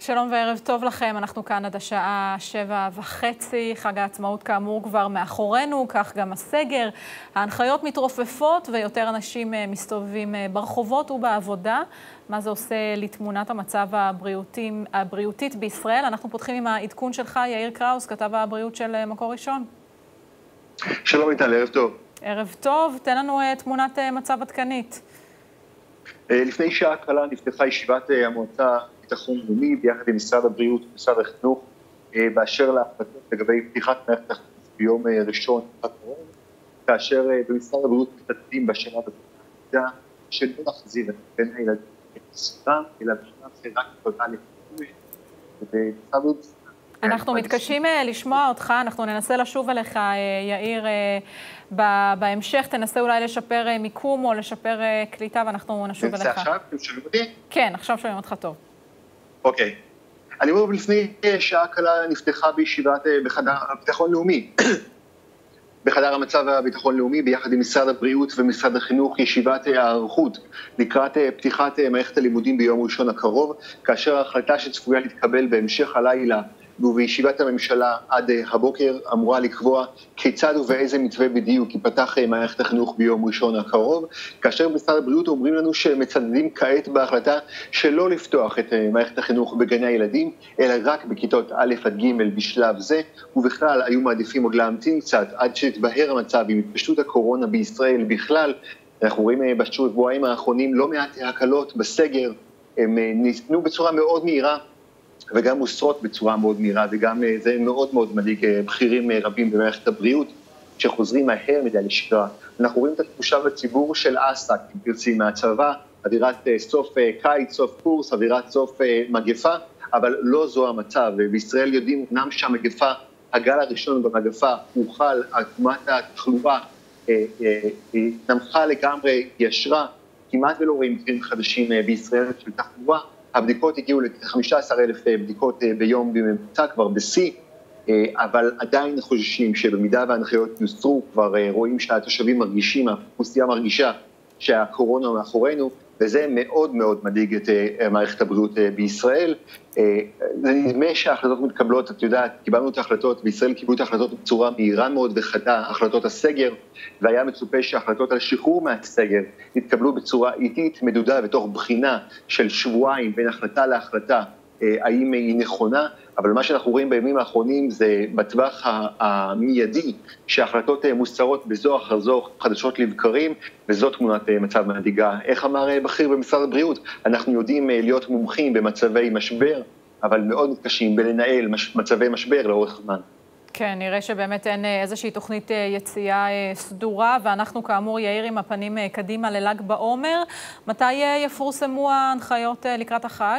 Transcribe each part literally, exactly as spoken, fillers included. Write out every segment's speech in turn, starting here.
שלום וערב טוב לכם, אנחנו כאן עד השעה שבע וחצי, חג העצמאות כאמור כבר מאחורינו, כך גם הסגר. ההנחיות מתרופפות ויותר אנשים מסתובבים ברחובות ובעבודה. מה זה עושה לתמונת המצב הבריאותית, הבריאותית בישראל? אנחנו פותחים עם העדכון שלך, יאיר קראוס, כתב הבריאות של מקור ראשון. שלום איתן, ערב טוב. ערב טוב, תן לנו תמונת מצב עדכנית. לפני שעה קלה נפתחה ישיבת המועצה ביטחון לאומי ביחד עם משרד הבריאות ומשרד החינוך באשר להחלטות לגבי פתיחת מערכת החינוך ביום ראשון הקרוב, כאשר במשרד הבריאות משתתפים בשלב הזה שלא נחזיר את בין הילדים לסביבם, אלא בשלב רק תודה לפני ובמשרד הבריאות. אנחנו מתקשים לשמוע אותך, אנחנו ננסה לשוב אליך, יאיר, בהמשך. תנסה אולי לשפר מיקום או לשפר קליטה, ואנחנו נשוב אליך. ננסה עכשיו? אתם שומעים אותי? כן, עכשיו שומעים אותך טוב. אוקיי. אני אומר, לפני שעה קלה נפתחה בישיבת בחדר הביטחון לאומי. בחדר המצב הביטחון לאומי, ביחד עם משרד הבריאות ומשרד החינוך, ישיבת הערכות לקראת פתיחת מערכת הלימודים ביום ראשון הקרוב, כאשר ההחלטה שצפויה להתקבל בהמשך הלילה ובישיבת הממשלה עד הבוקר אמורה לקבוע כיצד ובאיזה מתווה בדיוק ייפתח מערכת החינוך ביום ראשון הקרוב, כאשר משרד הבריאות אומרים לנו שמצדדים כעת בהחלטה שלא לפתוח את מערכת החינוך בגני הילדים, אלא רק בכיתות א' עד ג' בשלב זה, ובכלל היו מעדיפים עוד להמתין קצת עד שתתבהר המצב עם התפשטות הקורונה בישראל בכלל. אנחנו רואים בשבועיים האחרונים לא מעט הקלות בסגר, הם ניתנו בצורה מאוד מהירה, וגם מוסרות בצורה מאוד מהירה, וגם זה מאוד מאוד מדאיג בכירים רבים במערכת הבריאות, שחוזרים מהר מדי לשגרה. אנחנו רואים את התחושה בציבור של אסק, אם תרצי, מהצבא, אווירת סוף קיץ, סוף קורס, אווירת סוף מגפה, אבל לא זו המצב. בישראל יודעים אמנם שהמגפה, הגל הראשון במגפה, הוחל, עקומת התחלואה, נמכה לגמרי, ישרה, כמעט ולא רואים מקרים חדשים בישראל של תחלואה, הבדיקות הגיעו ל-חמישה עשר אלף בדיקות ביום בממוצע, כבר בשיא, אבל עדיין חוששים שבמידה וההנחיות יוסרו, כבר רואים שהתושבים מרגישים, האוכלוסייה מרגישה שהקורונה מאחורינו, וזה מאוד מאוד מדאיג את מערכת הבריאות בישראל. זה נדמה שההחלטות מתקבלות, את יודעת, קיבלנו את ההחלטות, בישראל קיבלו את ההחלטות בצורה מהירה מאוד וחדה, החלטות הסגר, והיה מצופה שההחלטות על שחרור מהסגר יתקבלו בצורה איטית, מדודה בתוך בחינה של שבועיים בין החלטה להחלטה, האם היא נכונה, אבל מה שאנחנו רואים בימים האחרונים זה בטווח המיידי שההחלטות מוסרות בזו אחר זו חדשות לבקרים, וזו תמונת מצב מדאיגה. איך אמר בכיר במשרד הבריאות? אנחנו יודעים להיות מומחים במצבי משבר, אבל מאוד מתקשים בלנהל מצבי משבר לאורך זמן. כן, נראה שבאמת אין איזושהי תוכנית יציאה סדורה, ואנחנו כאמור יאיר עם הפנים קדימה לל"ג בעומר. מתי יפורסמו ההנחיות לקראת החג?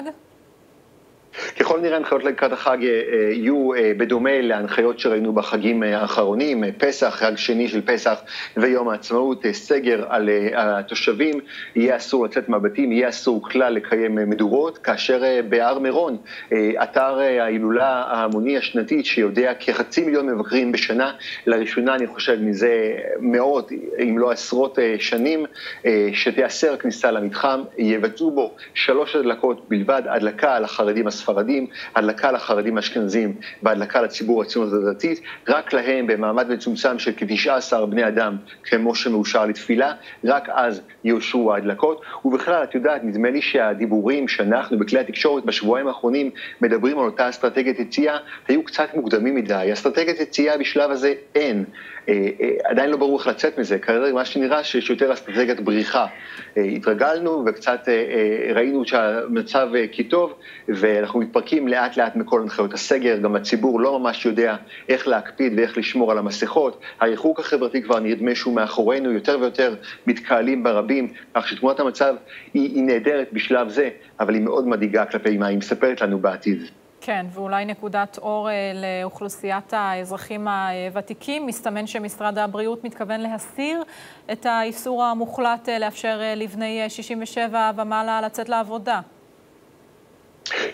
ככל נראה הנחיות לקראת החג יהיו בדומה להנחיות שראינו בחגים האחרונים, פסח, חג שני של פסח ויום העצמאות, סגר על התושבים, יהיה אסור לצאת מהבתים, יהיה אסור כלל לקיים מדורות, כאשר בהר מירון, אתר ההילולה ההמוני השנתית שיודע כחצי מיליון מבקרים בשנה, לראשונה אני חושב מזה מאות אם לא עשרות שנים, שתיאסר הכניסה למתחם, יבצעו בו שלוש הדלקות בלבד, הדלקה על החרדים הספרדים, הדלקה לחרדים האשכנזים והדלקה לציבור הציונות הדתית, רק להם במעמד מצומצם של כ-תשעה עשר בני אדם, כמו שמאושר לתפילה, רק אז יאושרו ההדלקות. ובכלל, את יודעת, נדמה לי שהדיבורים שאנחנו בכלי התקשורת בשבועיים האחרונים מדברים על אותה אסטרטגיית יציאה, היו קצת מוקדמים מדי. אסטרטגיית יציאה בשלב הזה אין. עדיין לא ברור איך לצאת מזה, כרגע מה שנראה שיש יותר אסטרטגיית בריחה. התרגלנו וקצת ראינו שהמצב כטוב, ואנחנו מתפרקים לאט לאט מכל הנחיות הסגר, גם הציבור לא ממש יודע איך להקפיד ואיך לשמור על המסכות, הריחוק החברתי כבר נדמה שהוא מאחורינו, יותר ויותר מתקהלים ברבים, כך שתמונת המצב היא, היא נהדרת בשלב זה, אבל היא מאוד מדאיגה כלפי מה היא מספרת לנו בעתיד. כן, ואולי נקודת אור לאוכלוסיית האזרחים הוותיקים. מסתמן שמשרד הבריאות מתכוון להסיר את האיסור המוחלט לאפשר לבני שישים ושבע ומעלה לצאת לעבודה.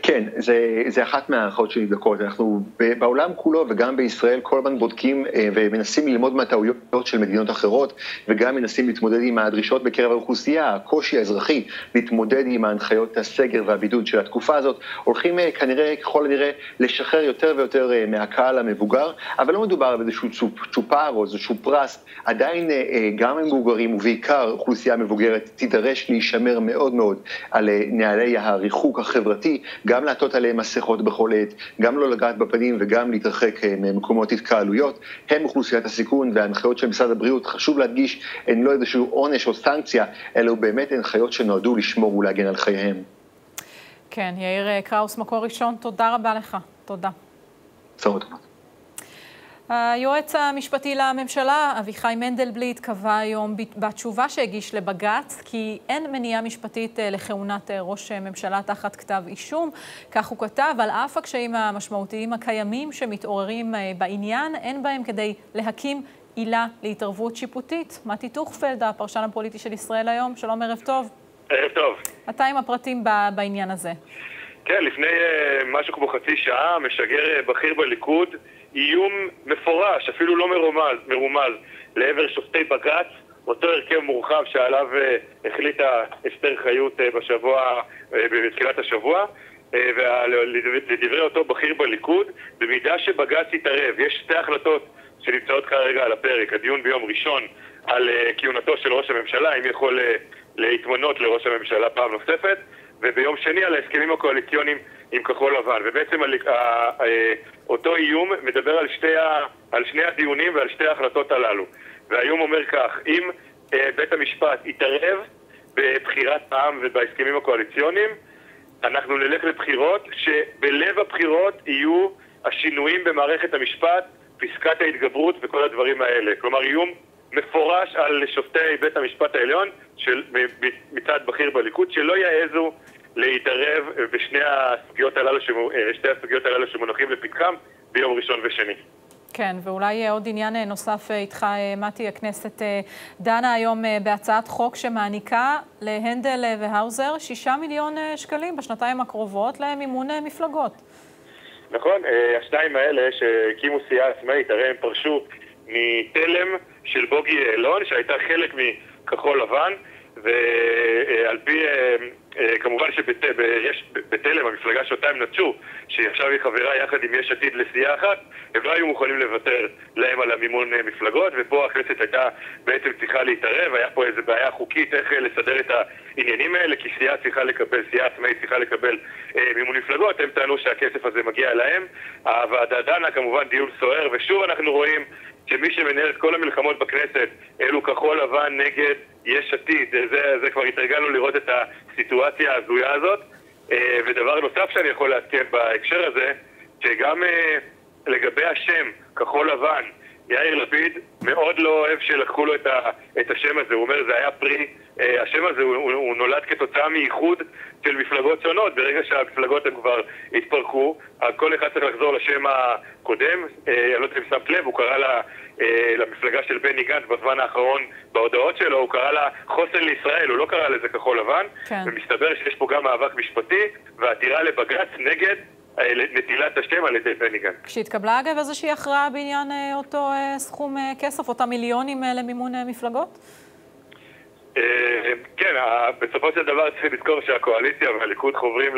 כן, זה, זה אחת מההערכות שנבדקות. אנחנו בעולם כולו וגם בישראל כל הזמן בודקים ומנסים ללמוד מהטעויות של מדינות אחרות, וגם מנסים להתמודד עם הדרישות בקרב האוכלוסייה, הקושי האזרחי להתמודד עם ההנחיות הסגר והבידוד של התקופה הזאת. הולכים כנראה, ככל הנראה, לשחרר יותר ויותר מהקהל המבוגר, אבל לא מדובר באיזשהו צ'ופר או איזשהו פרס. עדיין גם המבוגרים ובעיקר אוכלוסייה מבוגרת תידרש להישמר מאוד מאוד על נהלי הריחוק החברתי, גם לעטות עליהם מסכות בכל עת, גם לא לגעת בפנים וגם להתרחק ממקומות התקהלויות. הם אוכלוסיית הסיכון, וההנחיות של משרד הבריאות, חשוב להדגיש, הן לא איזשהו עונש או סנקציה, אלא באמת הנחיות שנועדו לשמור ולהגן על חייהם. כן, יאיר קראוס, מקור ראשון, תודה רבה לך. תודה. צרות. היועץ המשפטי לממשלה, אביחי מנדלבליט, קבע היום בתשובה שהגיש לבג"ץ כי אין מניעה משפטית לכהונת ראש ממשלה תחת כתב אישום. כך הוא כתב, על אף הקשיים המשמעותיים הקיימים שמתעוררים בעניין, אין בהם כדי להקים עילה להתערבות שיפוטית. מתי טוכפלד, הפרשן הפוליטי של ישראל היום, שלום, ערב טוב. ערב טוב. אתה עם הפרטים בעניין הזה. כן, לפני משהו כמו חצי שעה, משגר בכיר בליכוד, איום מפורש, אפילו לא מרומז, מרומז, לעבר שופטי בג"ץ, אותו הרכב מורחב שעליו החליטה אסתר חיות בשבוע, בתחילת השבוע, ולדברי אותו בכיר בליכוד, במידה שבג"ץ יתערב. יש שתי החלטות שנמצאות כרגע על הפרק, הדיון ביום ראשון על כהונתו של ראש הממשלה, אם יכול להתמנות לראש הממשלה פעם נוספת, וביום שני על ההסכמים הקואליציוניים עם כחול לבן. ובעצם אותו איום מדבר על, שתי, על שני הדיונים ועל שתי ההחלטות הללו. והאיום אומר כך, אם בית המשפט יתערב בבחירת העם ובהסכמים הקואליציוניים, אנחנו נלך לבחירות שבלב הבחירות יהיו השינויים במערכת המשפט, פסקת ההתגברות וכל הדברים האלה. כלומר, איום מפורש על שופטי בית המשפט העליון של, מצד בכיר בליכוד, שלא יעזו להתערב בשני הסוגיות הללו, שתי הסוגיות הללו שמונחים לפתחם ביום ראשון ושני. כן, ואולי עוד עניין נוסף איתך, מתי, הכנסת דנה היום בהצעת חוק שמעניקה להנדל והאוזר שישה מיליון שקלים בשנתיים הקרובות למימון מפלגות. נכון, השניים האלה שהקימו סיעה עצמאית, הרי הם פרשו מתלם של בוגי יעלון, שהייתה חלק מכחול לבן, ועל פי, כמובן שיש בתלם, המפלגה שאותה הם נטשו, שעכשיו היא חברה יחד עם יש עתיד לסיעה אחת, הם לא היו מוכנים לוותר להם על המימון מפלגות, ופה הכנסת הייתה בעצם צריכה להתערב. היה פה איזו בעיה חוקית איך לסדר את העניינים האלה, כי סיעה צריכה לקבל, סיעה עצמאית צריכה לקבל מימון מפלגות. הם טענו שהכסף הזה מגיע להם. הוועדה דנה, כמובן דיון סוער, ושוב אנחנו רואים שמי שמנהל את כל המלחמות בכנסת אלו כחול לבן נגד יש עתיד. זה, זה כבר התרגלנו לראות את הסיטואציה הזויה הזאת. ודבר נוסף שאני יכול לעדכן בהקשר הזה, שגם לגבי השם כחול לבן, יאיר לפיד מאוד לא אוהב שלקחו לו את, ה, את השם הזה. הוא אומר, זה היה פרי, השם הזה הוא, הוא, הוא נולד כתוצאה מייחוד של מפלגות שונות. ברגע שהמפלגות הם כבר התפרקו, כל אחד צריך לחזור לשם הקודם. אני לא יודע אם שמת לב, הוא קרא לה, למפלגה של בני גנץ בזמן האחרון בהודעות שלו, הוא קרא לה חוסן לישראל, הוא לא קרא לזה כחול לבן. כן. ומסתבר שיש פה גם מאבק משפטי ועתירה לבג"ץ נגד נטילת השם על ידי בני גנץ. כשהתקבלה אגב איזושהי הכרעה בעניין אותו סכום כסף, אותם מיליונים למימון מפלגות? כן, בסופו של דבר צריך לזכור שהקואליציה והליכוד חוברים,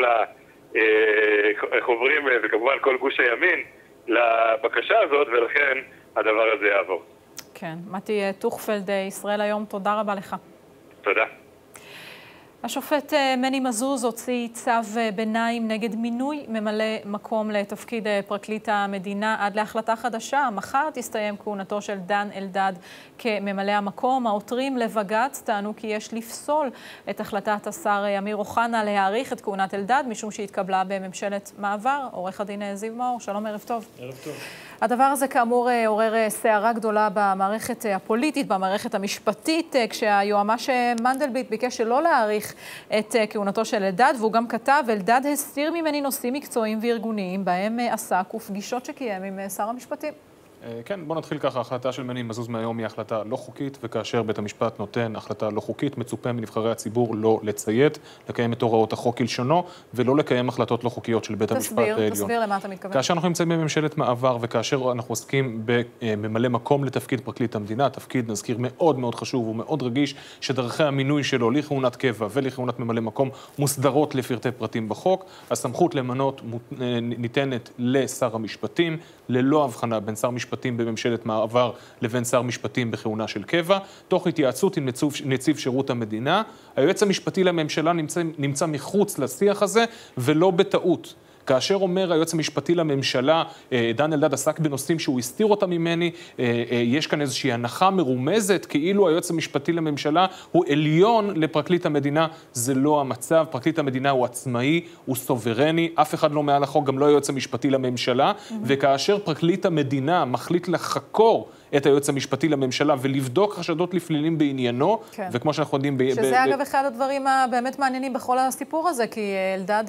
חוברים וכמובן כל גוש הימין לבקשה הזאת, ולכן הדבר הזה יעבור. כן, מתי טוכפלד, ישראל היום, תודה רבה לך. תודה. השופט מני מזוז הוציא צו ביניים נגד מינוי ממלא מקום לתפקיד פרקליט המדינה עד להחלטה חדשה. מחר תסתיים כהונתו של דן אלדד כממלא המקום. העותרים לבג"ץ טענו כי יש לפסול את החלטת השר אמיר אוחנה להאריך את כהונת אלדד, משום שהתקבלה בממשלת מעבר. עורך הדין זיו מאור, שלום, ערב טוב. ערב טוב. הדבר הזה כאמור עורר סערה גדולה במערכת הפוליטית, במערכת המשפטית, כשהיועמ"ש מנדלבליט ביקש שלא להאריך את כהונתו של אלדד, והוא גם כתב, אלדד הסתיר ממני נושאים מקצועיים וארגוניים בהם עסק ופגישות שקיים עם שר המשפטים. כן, בוא נתחיל ככה. ההחלטה של מני מזוז מהיום היא החלטה לא חוקית, וכאשר בית המשפט נותן החלטה לא חוקית, מצופה מנבחרי הציבור לא לציית, לקיים את הוראות החוק כלשונו, ולא לקיים החלטות לא חוקיות של בית המשפט העליון. תסביר, תסביר למה אתה מתכוון. כאשר אנחנו נמצאים בממשלת מעבר, וכאשר אנחנו עוסקים בממלא מקום לתפקיד פרקליט המדינה, תפקיד, נזכיר, מאוד מאוד חשוב ומאוד רגיש, שדרכי המינוי שלו לכהונת קבע ולכהונת ממלא מקום מוסדרות לפרטי פרטים בחוק. הסמכות למנות ניתנת לשר המשפטים, ללא הבחנה בין שר משפטים בממשלת מעבר לבין שר משפטים בכהונה של קבע, תוך התייעצות עם נציב, נציב שירות המדינה. היועץ המשפטי לממשלה נמצא, נמצא מחוץ לשיח הזה, ולא בטעות. כאשר אומר היועץ המשפטי לממשלה, דן אלדד עסק בנושאים שהוא הסתיר אותם ממני, יש כאן איזושהי הנחה מרומזת, כאילו היועץ המשפטי לממשלה הוא עליון לפרקליט המדינה. זה לא המצב. פרקליט המדינה הוא עצמאי, הוא סוברני, אף אחד לא מעל החוק, גם לא היועץ המשפטי לממשלה, וכאשר פרקליט המדינה מחליט לחקור את היועץ המשפטי לממשלה ולבדוק חשדות לפלילים בעניינו, כן. וכמו שאנחנו יודעים... שזה ב- אגב ב- אחד הדברים הבאמת מעניינים בכל הסיפור הזה, כי אלדד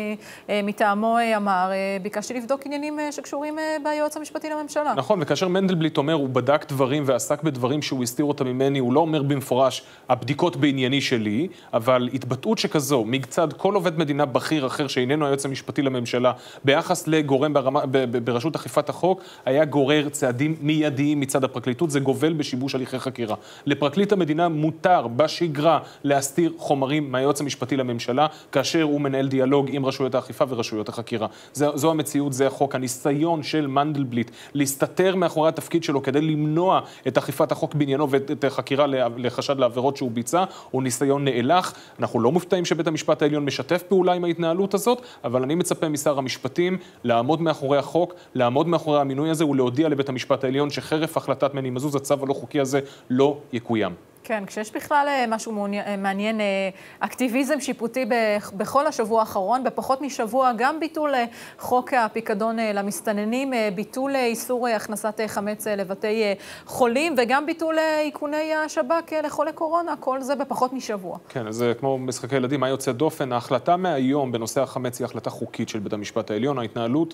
מטעמו אמר, ביקשתי לבדוק עניינים שקשורים ביועץ המשפטי לממשלה. נכון, וכאשר מנדלבליט אומר, הוא בדק דברים ועסק בדברים שהוא הסתיר אותם ממני, הוא לא אומר במפורש, הבדיקות בענייני שלי, אבל התבטאות שכזו, מצד כל עובד מדינה בכיר אחר שאיננו היועץ המשפטי לממשלה, ביחס לגורם ברמה, ב- ב- ברשות אכיפת החוק, היה גורר צעדים מיידיים מצד הפרקליטות, זה גובל בשיבוש הליכי חקירה. לפרקליט המדינה מותר בשגרה להסתיר חומרים מהיועץ המשפטי לממשלה, כאשר הוא מנהל דיאלוג עם רשויות האכיפה ורשויות החקירה. זו, זו המציאות, זה החוק. הניסיון של מנדלבליט להסתתר מאחורי התפקיד שלו כדי למנוע את אכיפת החוק בעניינו ואת החקירה לחשד לעבירות שהוא ביצע, הוא ניסיון נאלח. אנחנו לא מופתעים שבית המשפט העליון משתף פעולה עם ההתנהלות הזאת, אבל אני מצפה משר המשפטים לעמוד מאחורי החוק, לעמוד מאחורי המינוי הזה ולהודיע לבית המשפט העליון שחרף החלטת מני מזוז, הצו הלא חוקי הזה לא יקוים. כן, כשיש בכלל משהו מעניין, אקטיביזם שיפוטי בכל השבוע האחרון, בפחות משבוע גם ביטול חוק הפיקדון למסתננים, ביטול איסור הכנסת חמץ לבתי חולים, וגם ביטול איכוני השב"כ לחולי קורונה, כל זה בפחות משבוע. כן, אז כמו משחקי ילדים, מה יוצא דופן? ההחלטה מהיום בנושא החמץ היא החלטה חוקית של בית המשפט העליון. ההתנהלות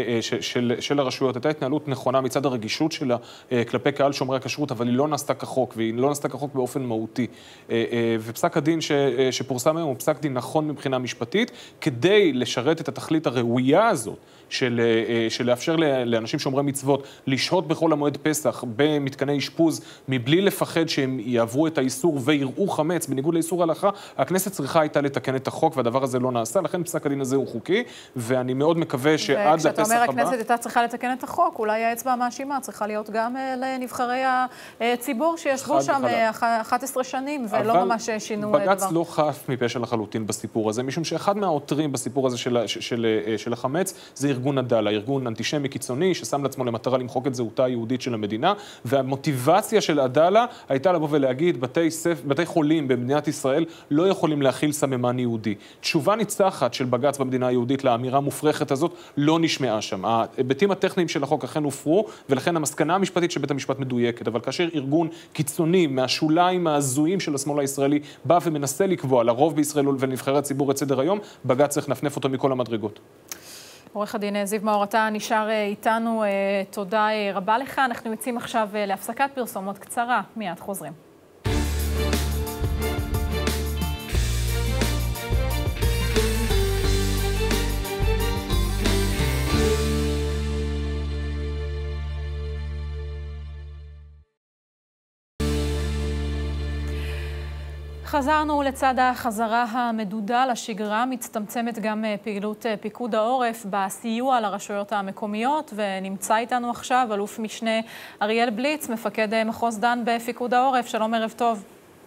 של, של הרשויות הייתה התנהלות נכונה מצד הרגישות שלה כלפי קהל שומרי הכשרות, אבל היא לא נעשתה כחוק, והיא לא נעשתה כחוק באופן מהותי. ופסק הדין שפורסם היום הוא פסק דין נכון מבחינה משפטית, כדי לשרת את התכלית הראויה הזאת, של, של לאפשר לאנשים שומרי מצוות לשהות בכל המועד פסח במתקני אשפוז, מבלי לפחד שהם יעברו את האיסור ויראו חמץ, בניגוד לאיסור ההלכה. הכנסת צריכה הייתה לתקן את החוק, והדבר הזה לא נעשה, לכן פסק הדין הזה הוא חוקי, ואני מאוד מקווה שעד לפסח הבא... וכשאתה אומר, הכנסת הייתה צריכה לתקן את החוק, אולי האצבע המאשימה צריכה להיות גם לנבחרי הציבור שישבו שם אחת עשרה שנים, ולא ממש שינו דבר. בג"ץ לא חף מפשע לחלוטין בסיפור הזה, משום שאחד מהעותרים בסיפור הזה של, של, של החמץ, זה ארגון עדאלה, ארגון אנטישמי קיצוני, ששם לעצמו למטרה למחוק את זהותה היהודית של המדינה, והמוטיבציה של עדאלה הייתה לבוא ולהגיד, בתי, סף, בתי חולים במדינת ישראל לא יכולים להכיל סממן יהודי. תשובה ניצחת של בג"ץ במדינה היהודית לאמירה המופרכת הזאת לא נשמעה שם. ההיבטים הטכניים של החוק אכן הופרו, ולכן המסקנה המשפטית של בית המשפט מדויקת, אבל כאשר ארגון קיצוני מהשוליים ההזויים של השמאל הישראלי בא ומנסה לקבוע לרוב בישראל ולנבחרי הציבור את סדר היום, בג"ץ צריך לנפנף אותו מכל המדרגות. עורך הדין זיו מאור, אתה נשאר איתנו, תודה רבה לך. אנחנו יוצאים עכשיו להפסקת פרסומות קצרה, מיד חוזרים. חזרנו לצד החזרה המדודה לשגרה, מצטמצמת גם פעילות פיקוד העורף בסיוע לרשויות המקומיות, ונמצא איתנו עכשיו אלוף משנה אריאל בליץ, מפקד מחוז דן בפיקוד העורף. שלום, ערב טוב.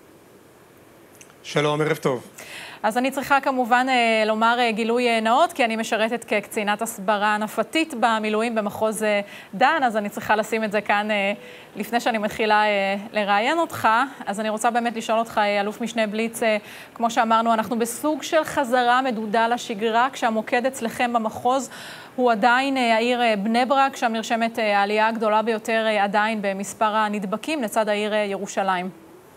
שלום, ערב טוב. אז אני צריכה כמובן לומר גילוי נאות, כי אני משרתת כקצינת הסברה נפתית במילואים במחוז דן, אז אני צריכה לשים את זה כאן לפני שאני מתחילה לראיין אותך. אז אני רוצה באמת לשאול אותך, אלוף משנה בליץ, כמו שאמרנו, אנחנו בסוג של חזרה מדודה לשגרה, כשהמוקד אצלכם במחוז הוא עדיין העיר בני ברק, שם נרשמת העלייה הגדולה ביותר עדיין במספר הנדבקים לצד העיר ירושלים.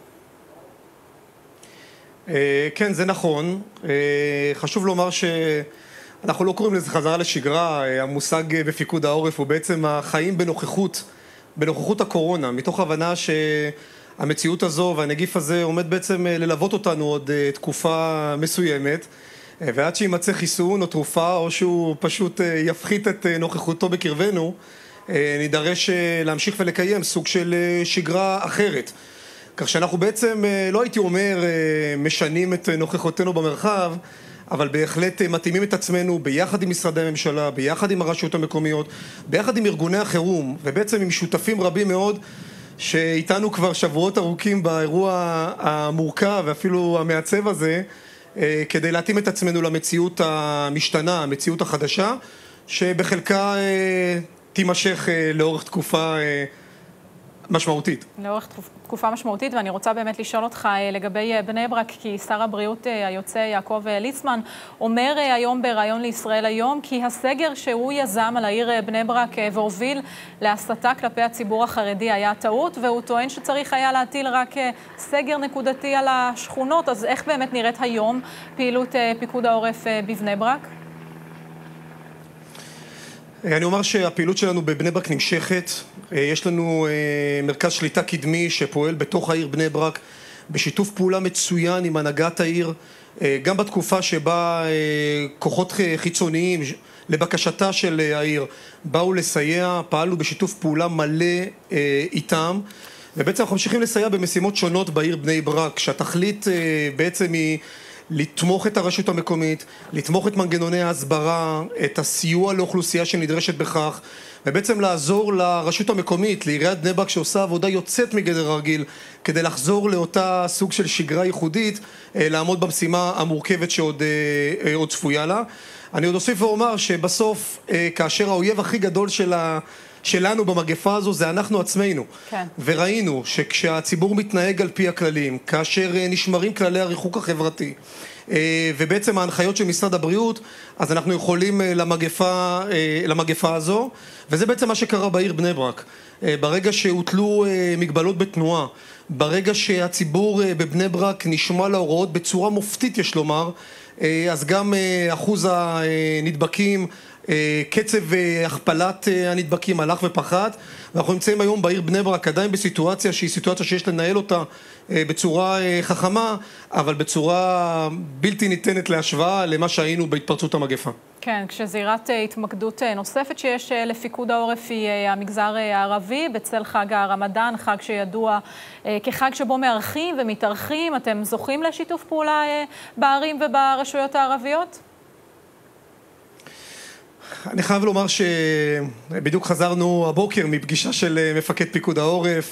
כן, זה נכון. חשוב לומר שאנחנו לא קוראים לזה חזרה לשגרה. המושג בפיקוד העורף הוא בעצם החיים בנוכחות בנוכחות הקורונה, מתוך הבנה שהמציאות הזו והנגיף הזה עומד בעצם ללוות אותנו עוד תקופה מסוימת, ועד שימצא חיסון או תרופה, או שהוא פשוט יפחית את נוכחותו בקרבנו, נידרש להמשיך ולקיים סוג של שגרה אחרת. כך שאנחנו בעצם, לא הייתי אומר, משנים את נוכחותנו במרחב, אבל בהחלט מתאימים את עצמנו ביחד עם משרדי הממשלה, ביחד עם הרשויות המקומיות, ביחד עם ארגוני החירום, ובעצם עם שותפים רבים מאוד, שאיתנו כבר שבועות ארוכים באירוע המורכב ואפילו המעצב הזה, כדי להתאים את עצמנו למציאות המשתנה, המציאות החדשה, שבחלקה תימשך לאורך תקופה משמעותית. לאורך תקופה משמעותית, ואני רוצה באמת לשאול אותך לגבי בני ברק, כי שר הבריאות היוצא יעקב ליצמן אומר היום בראיון לישראל היום, כי הסגר שהוא יזם על העיר בני ברק והוביל להסתה כלפי הציבור החרדי היה טעות, והוא טוען שצריך היה להטיל רק סגר נקודתי על השכונות. אז איך באמת נראית היום פעילות פיקוד העורף בבני ברק? אני אומר שהפעילות שלנו בבני ברק נמשכת. יש לנו מרכז שליטה קדמי שפועל בתוך העיר בני ברק בשיתוף פעולה מצוין עם הנהגת העיר, גם בתקופה שבה כוחות חיצוניים לבקשתה של העיר באו לסייע, פעלנו בשיתוף פעולה מלא איתם, ובעצם אנחנו ממשיכים לסייע במשימות שונות בעיר בני ברק, שהתכלית בעצם היא לתמוך את הרשות המקומית, לתמוך את מנגנוני ההסברה, את הסיוע לאוכלוסייה שנדרשת בכך, ובעצם לעזור לרשות המקומית, לעיריית בני ברק שעושה עבודה יוצאת מגדר הרגיל, כדי לחזור לאותה סוג של שגרה ייחודית, לעמוד במשימה המורכבת שעוד עוד צפויה לה. אני עוד אוסיף ואומר שבסוף, כאשר האויב הכי גדול של ה... שלנו במגפה הזו זה אנחנו עצמנו. כן. וראינו שכשהציבור מתנהג על פי הכללים, כאשר נשמרים כללי הריחוק החברתי, ובעצם ההנחיות של משרד הבריאות, אז אנחנו יכולים למגפה, למגפה הזו, וזה בעצם מה שקרה בעיר בני ברק. ברגע שהוטלו מגבלות בתנועה, ברגע שהציבור בבני ברק נשמע להוראות בצורה מופתית, יש לומר, אז גם אחוז הנדבקים, קצב הכפלת הנדבקים הלך ופחת, ואנחנו נמצאים היום בעיר בני ברק עדיין בסיטואציה שהיא סיטואציה שיש לנהל אותה בצורה חכמה, אבל בצורה בלתי ניתנת להשוואה למה שהיינו בהתפרצות המגפה. כן, כשזירת התמקדות נוספת שיש לפיקוד העורף היא המגזר הערבי, בצל חג הרמדאן, חג שידוע כחג שבו מארחים ומתארחים. אתם זוכים לשיתוף פעולה בערים וברשויות הערביות? אני חייב לומר שבדיוק חזרנו הבוקר מפגישה של מפקד פיקוד העורף,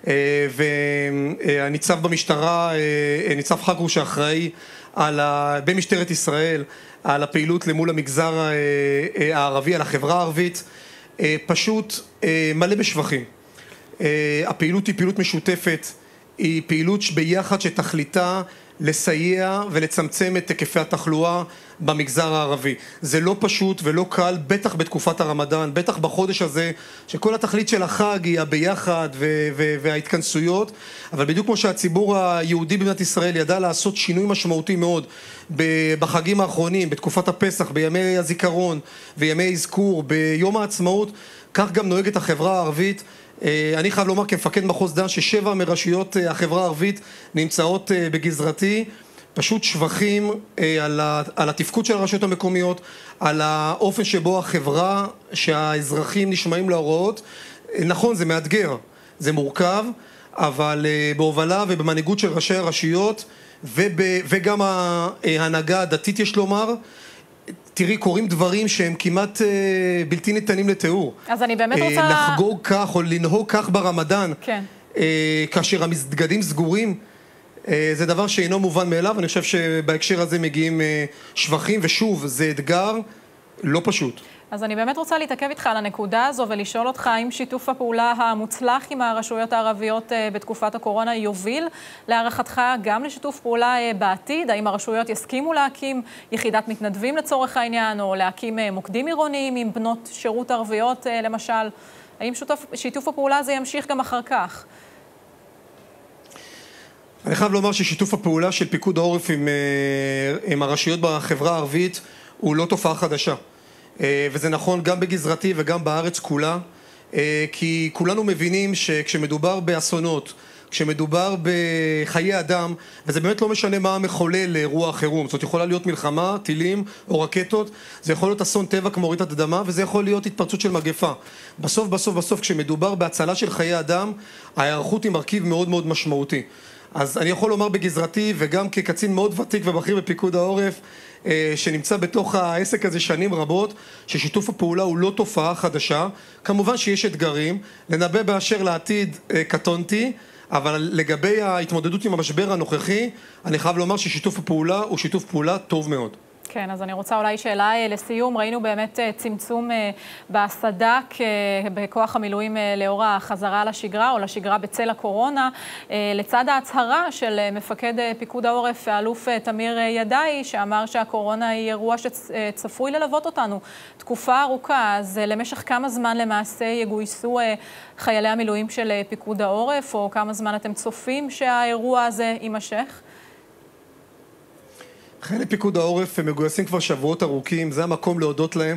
והניצב במשטרה, ניצב חגרו שאחראי במשטרת ישראל על הפעילות למול המגזר הערבי, על החברה הערבית, פשוט מלא בשבחים. הפעילות היא פעילות משותפת, היא פעילות ביחד שתכליתה לסייע ולצמצם את היקפי התחלואה במגזר הערבי. זה לא פשוט ולא קל, בטח בתקופת הרמדאן, בטח בחודש הזה, שכל התכלית של החג היא הביחד וההתכנסויות, אבל בדיוק כמו שהציבור היהודי במדינת ישראל ידע לעשות שינוי משמעותי מאוד בחגים האחרונים, בתקופת הפסח, בימי הזיכרון וימי אזכור, ביום העצמאות, כך גם נוהגת החברה הערבית. אני חייב לומר כמפקד מחוז דן ששבע מרשויות החברה הערבית נמצאות בגזרתי, פשוט שבחים על, ה, על התפקוד של הרשויות המקומיות, על האופן שבו החברה, שהאזרחים נשמעים להוראות. נכון, זה מאתגר, זה מורכב, אבל בהובלה ובמנהיגות של ראשי הרשויות, וב, וגם ההנהגה הדתית יש לומר, תראי, קוראים דברים שהם כמעט בלתי ניתנים לתיאור. אז אני באמת רוצה... לחגוג כך או לנהוג כך ברמדאן, כן. כאשר המסגדים סגורים, זה דבר שאינו מובן מאליו. אני חושב שבהקשר הזה מגיעים שבחים, ושוב, זה אתגר לא פשוט. אז אני באמת רוצה להתעכב איתך על הנקודה הזו ולשאול אותך האם שיתוף הפעולה המוצלח עם הרשויות הערביות בתקופת הקורונה יוביל להערכתך גם לשיתוף פעולה בעתיד? האם הרשויות יסכימו להקים יחידת מתנדבים לצורך העניין, או להקים מוקדים עירוניים עם בנות שירות ערביות למשל? האם שיתוף, שיתוף הפעולה הזה ימשיך גם אחר כך? אני חייב לומר ששיתוף הפעולה של פיקוד העורף עם, עם הרשויות בחברה הערבית הוא לא תופעה חדשה. וזה נכון גם בגזרתי וגם בארץ כולה. כי כולנו מבינים שכשמדובר באסונות, כשמדובר בחיי אדם, וזה באמת לא משנה מה המחולל לאירוע החירום, זאת יכולה להיות מלחמה, טילים או רקטות, זה יכול להיות אסון טבע כמו רעידת אדמה, וזה יכול להיות התפרצות של מגפה. בסוף, בסוף, בסוף, כשמדובר בהצלה של חיי אדם, ההיערכות היא מרכיב מאוד מאוד משמעותי. אז אני יכול לומר בגזרתי, וגם כקצין מאוד ותיק ובכיר בפיקוד העורף, שנמצא בתוך העסק הזה שנים רבות, ששיתוף הפעולה הוא לא תופעה חדשה. כמובן שיש אתגרים, לנבא באשר לעתיד קטונתי, אבל לגבי ההתמודדות עם המשבר הנוכחי, אני חייב לומר ששיתוף הפעולה הוא שיתוף פעולה טוב מאוד. כן, אז אני רוצה אולי שאלה לסיום. ראינו באמת צמצום בסד"כ בכוח המילואים לאור החזרה לשגרה או לשגרה בצל הקורונה, לצד ההצהרה של מפקד פיקוד העורף, האלוף תמיר ידעי, שאמר שהקורונה היא אירוע שצפוי ללוות אותנו תקופה ארוכה. אז למשך כמה זמן למעשה יגויסו חיילי המילואים של פיקוד העורף, או כמה זמן אתם צופים שהאירוע הזה יימשך? חיילי פיקוד העורף הם מגויסים כבר שבועות ארוכים, זה המקום להודות להם.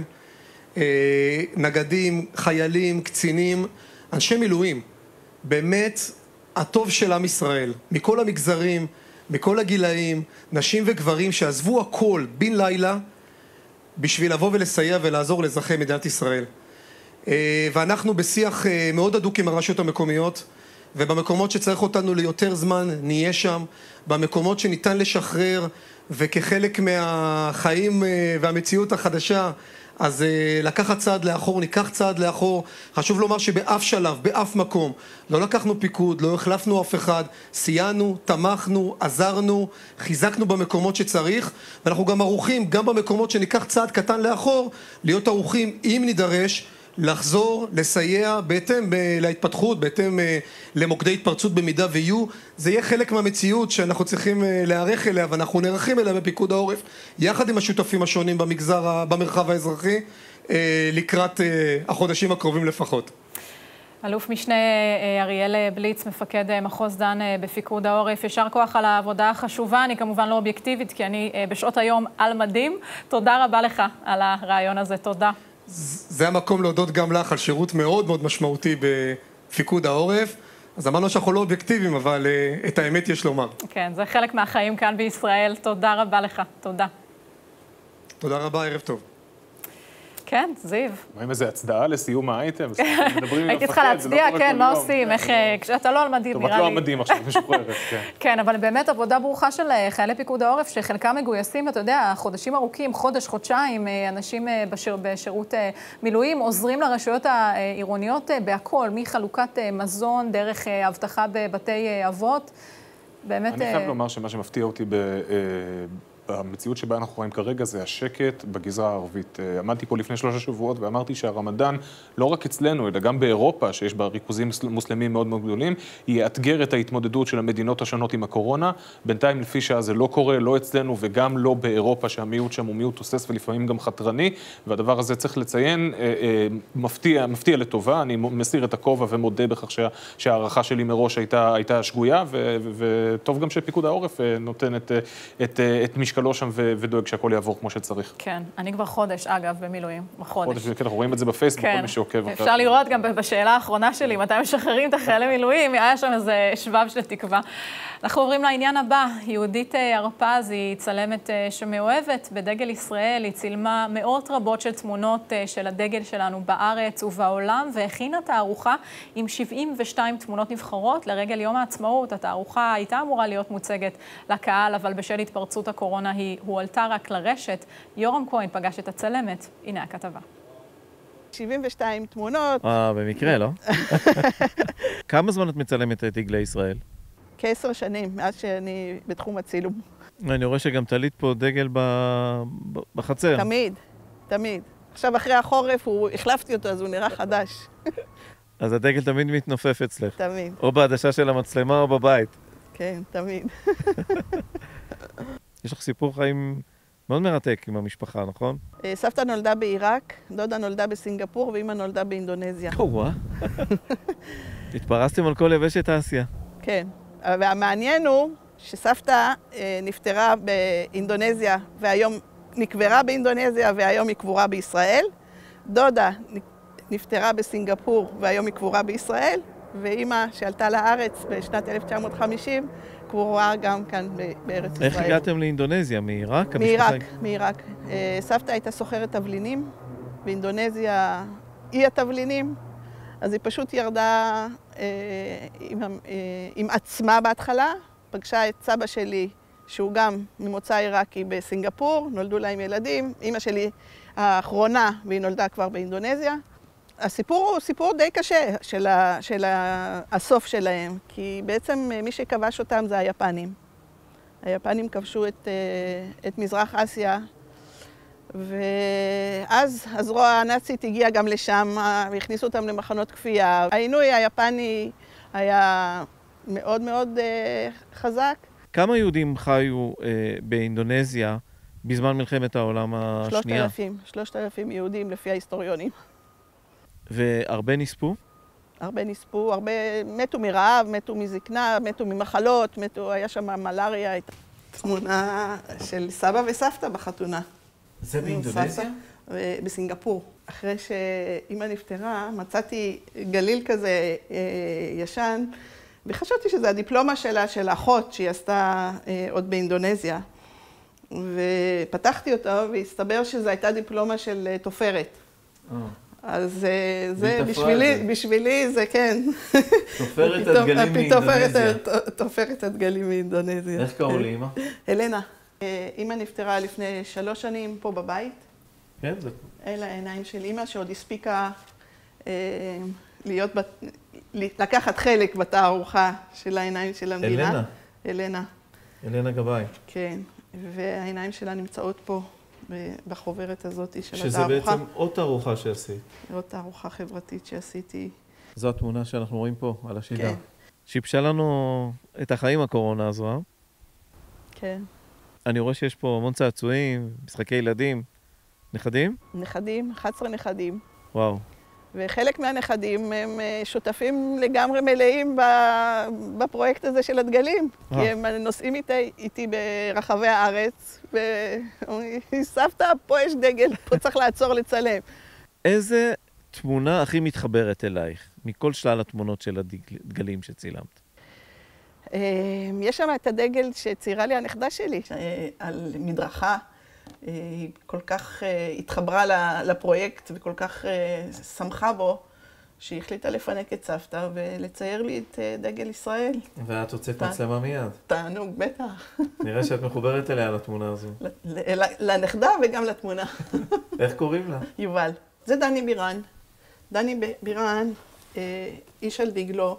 נגדים, חיילים, קצינים, אנשי מילואים. באמת הטוב של עם ישראל, מכל המגזרים, מכל הגילאים, נשים וגברים שעזבו הכל בן לילה בשביל לבוא ולסייע ולעזור לאזרחי מדינת ישראל. ואנחנו בשיח מאוד הדוק עם הרשויות המקומיות, ובמקומות שצריך אותנו ליותר זמן נהיה שם, במקומות שניתן לשחרר וכחלק מהחיים והמציאות החדשה, אז לקחת צעד לאחור, ניקח צעד לאחור. חשוב לומר שבאף שלב, באף מקום, לא לקחנו פיקוד, לא החלפנו אף אחד, סייענו, תמכנו, עזרנו, חיזקנו במקומות שצריך, ואנחנו גם ערוכים, גם במקומות שניקח צעד קטן לאחור, להיות ערוכים אם נידרש, לחזור, לסייע, בהתאם להתפתחות, בהתאם למוקדי התפרצות במידה ויהיו. זה יהיה חלק מהמציאות שאנחנו צריכים להיערך אליה, ואנחנו נערכים אליה בפיקוד העורף, יחד עם השותפים השונים במגזר, במרחב האזרחי, לקראת החודשים הקרובים לפחות. אלוף משנה אריאל בליץ, מפקד מחוז דן בפיקוד העורף, ישר כוח על העבודה החשובה. אני כמובן לא אובייקטיבית, כי אני בשעות היום על מדים. תודה רבה לך על הרעיון הזה, תודה. זה המקום להודות גם לך על שירות מאוד מאוד משמעותי בפיקוד העורף. אז אמרנו שאנחנו לא אובייקטיביים, אבל uh, את האמת יש לומר. כן, זה חלק מהחיים כאן בישראל. תודה רבה לך. תודה. תודה רבה, ערב טוב. כן, זיו. רואים איזה הצדעה לסיום האייטם? הייתי צריכה להצדיע, כן, מה עושים? איך, כשאתה לא על מדים, נראה לי. טוב, את לא על מדים עכשיו, משוחררת, כן. כן, אבל באמת עבודה ברוכה של חיילי פיקוד העורף, שחלקם מגויסים, אתה יודע, חודשים ארוכים, חודש, חודשיים, אנשים בשירות מילואים, עוזרים לרשויות העירוניות בהכל, מחלוקת מזון, דרך הבטחה בבתי אבות. באמת... אני חייב לומר שמה שמפתיע אותי ב... המציאות שבה אנחנו רואים כרגע זה השקט בגזרה הערבית. עמדתי פה לפני שלושה שבועות ואמרתי שהרמדאן, לא רק אצלנו, אלא גם באירופה, שיש בה ריכוזים מוסלמים מאוד מאוד גדולים, יאתגר את ההתמודדות של המדינות השונות עם הקורונה. בינתיים לפי שעה זה לא קורה, לא אצלנו וגם לא באירופה, שהמיעוט שם הוא מיעוט תוסס ולפעמים גם חתרני, והדבר הזה צריך לציין, מפתיע, מפתיע לטובה. אני מסיר את הכובע ומודה בכך שה, שהערכה שלי מראש הייתה, הייתה שגויה, ו, ו, וטוב גם שפיקוד העורף נותן את, את, את משקלו שם ודואג שהכל יעבור כמו שצריך. כן, אני כבר חודש, אגב, במילואים, בחודש. חודש, כן, אנחנו רואים את זה בפייסבוק, כל מי שעוקב. אפשר לראות גם בשאלה האחרונה שלי, מתי משחררים את החיילי מילואים, היה שם איזה שבב של תקווה. אנחנו עוברים לעניין הבא. יהודית הרפז היא צלמת שמאוהבת בדגל ישראל, היא צילמה מאות רבות של תמונות של הדגל שלנו בארץ ובעולם, והכינה תערוכה עם שבעים ושתיים תמונות נבחרות לרגל יום העצמאות. התערוכה הייתה אמורה להיות מוצגת לקהל, אבל בשל התפרצות הקורונה היא הועלתה רק לרשת. יורם כהן פגש את הצלמת, הנה הכתבה. שבעים ושתיים תמונות. אה, במקרה, לא? כמה זמן את מצלמת את דגלי ישראל? כעשר שנים, מאז שאני בתחום הצילום. אני רואה שגם תלית פה דגל בחצר. תמיד, תמיד. עכשיו אחרי החורף, החלפתי אותו, אז הוא נראה חדש. אז הדגל תמיד מתנופף אצלך. תמיד. או בעדשה של המצלמה או בבית. כן, תמיד. יש לך סיפור חיים מאוד מרתק עם המשפחה, נכון? סבתא נולדה בעיראק, דודה נולדה בסינגפור, ואמא נולדה באינדונזיה. וואה. התפרסתם על כל יבשת אסיה. כן. והמעניין הוא שסבתא נפטרה באינדונזיה, והיום נקברה באינדונזיה, והיום היא קבורה בישראל. דודה נפטרה בסינגפור והיום היא קבורה בישראל, ואימא שעלתה לארץ בשנת אלף תשע מאות וחמישים, קבורה גם כאן בארץ ישראל. איך הגעתם לאינדונזיה? מעיראק? מעיראק, מעיראק. סבתא הייתה סוחרת תבלינים, באינדונזיה אי התבלינים, אז היא פשוט ירדה עם, עם עצמה בהתחלה, פגשה את סבא שלי, שהוא גם ממוצא עיראקי בסינגפור, נולדו להם ילדים, אמא שלי האחרונה, והיא נולדה כבר באינדונזיה. הסיפור הוא סיפור די קשה של, ה, של ה, הסוף שלהם, כי בעצם מי שכבש אותם זה היפנים. היפנים כבשו את, את מזרח אסיה, ואז הזרוע הנאצית הגיעה גם לשם, והכניסו אותם למחנות כפייה. העינוי היפני היה מאוד מאוד חזק. כמה יהודים חיו אה, באינדונזיה בזמן מלחמת העולם השנייה? שלושת אלפים, שלושת אלפים יהודים לפי ההיסטוריונים. והרבה נספו? הרבה נספו, הרבה מתו מרעב, מתו מזקנה, מתו ממחלות, מתו, היה שם מלאריה. הייתה תמונה של סבא וסבתא בחתונה. זה באינדונזיה? בסינגפור. אחרי שאמא נפטרה, מצאתי גליל כזה אה, ישן, וחשבתי שזה הדיפלומה שלה, של האחות, שהיא עשתה אה, עוד באינדונזיה. ופתחתי אותו, והסתבר שזו הייתה דיפלומה של אה, תופרת. Oh. אז אה, זה בשבילי, בשבילי זה כן. תופרת הדגלים מאינדונזיה. תופרת הדגלים מאינדונזיה. איך קראו לאמא? אלנה. אמא נפטרה לפני שלוש שנים פה בבית. כן, זה... אלה העיניים של אמא, שעוד הספיקה אה, להיות, לקחת חלק בתערוכה של העיניים של המדינה. אלנה? אלנה. אלנה גבאי. כן, והעיניים שלה נמצאות פה בחוברת הזאת של שזה התערוכה. שזה בעצם עוד תערוכה שעשית. עוד תערוכה חברתית שעשיתי. זו התמונה שאנחנו רואים פה על השידה. כן. שיבשה לנו את החיים הקורונה הזו, אה? כן. אני רואה שיש פה המון צעצועים, משחקי ילדים. נכדים? נכדים, אחד עשר נכדים. וואו. וחלק מהנכדים הם שותפים לגמרי מלאים בפרויקט הזה של הדגלים. כי הם נוסעים איתי, איתי ברחבי הארץ, ואומרים, סבתא, פה יש דגל, פה צריך לעצור לצלם. איזה תמונה הכי מתחברת אלייך, מכל שלל התמונות של הדגלים שצילמת? יש שם את הדגל שציירה לי הנכדה שלי, על מדרכה. היא כל כך התחברה לפרויקט וכל כך שמחה בו, שהיא החליטה לפנק את סבתא ולצייר לי את דגל ישראל. ואת הוצאת מצלמה מיד. תענוג, בטח. נראה שאת מחוברת אליה לתמונה הזו. לנכדה וגם לתמונה. איך קוראים לה? יובל. זה דני בירן. דני בירן, איש על דגלו.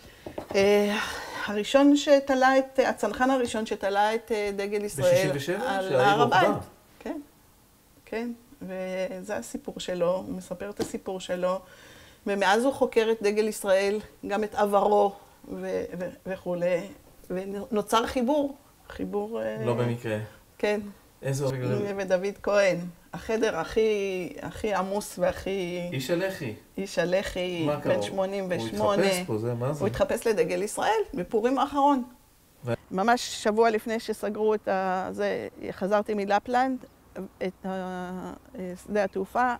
הראשון שתלה את, הצנחן הראשון שתלה את דגל ישראל. ב-שישים ושבע? על הר הבית. כן, כן. וזה הסיפור שלו, הוא מספר את הסיפור שלו. ומאז הוא חוקר את דגל ישראל, גם את עברו וכו'. ונוצר חיבור. חיבור... לא במקרה. כן. איזה אוהב? ודוד כהן. החדר הכי, הכי עמוס והכי... איש הלחי. איש הלחי, בן שמונים ושמונה. הוא התחפש פה, זה מה זה? הוא התחפש לדגל ישראל, בפורים האחרון. ו... ממש שבוע לפני שסגרו את ה... זה, חזרתי מלפלנד, את שדה התעופה,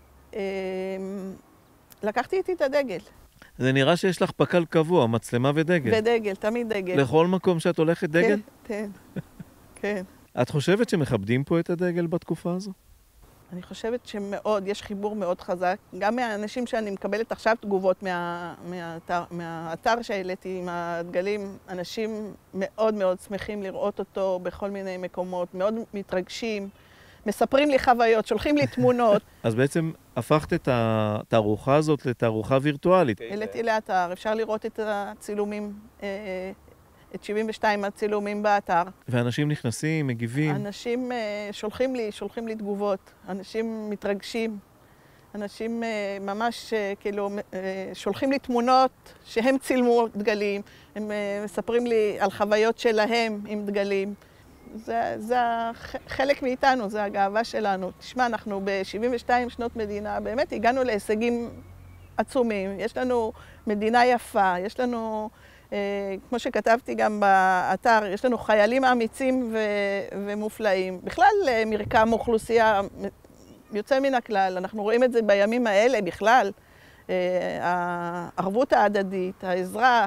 לקחתי איתי את הדגל. זה נראה שיש לך פקל קבוע, מצלמה ודגל. ודגל, תמיד דגל. לכל מקום שאת הולכת דגל? כן, כן, כן. את חושבת שמכבדים פה את הדגל בתקופה הזו? אני חושבת שמאוד, יש חיבור מאוד חזק. גם מהאנשים שאני מקבלת עכשיו תגובות מה, מהאתר, מהאתר שהעליתי עם הדגלים, אנשים מאוד מאוד שמחים לראות אותו בכל מיני מקומות, מאוד מתרגשים, מספרים לי חוויות, שולחים לי תמונות. אז בעצם הפכת את התערוכה הזאת לתערוכה וירטואלית. העליתי לאתר, אפשר לראות את הצילומים, את שבעים ושתיים הצילומים באתר. ואנשים נכנסים, מגיבים. אנשים שולחים לי, שולחים לי תגובות. אנשים מתרגשים. אנשים ממש כאילו שולחים לי תמונות שהם צילמו דגלים. הם מספרים לי על חוויות שלהם עם דגלים. זה, זה חלק מאיתנו, זה הגאווה שלנו. תשמע, אנחנו ב-שבעים ושתיים שנות מדינה, באמת הגענו להישגים עצומים. יש לנו מדינה יפה, יש לנו... כמו שכתבתי גם באתר, יש לנו חיילים אמיצים ו- ומופלאים. בכלל מרקם אוכלוסייה יוצא מן הכלל, אנחנו רואים את זה בימים האלה בכלל. הערבות ההדדית, העזרה,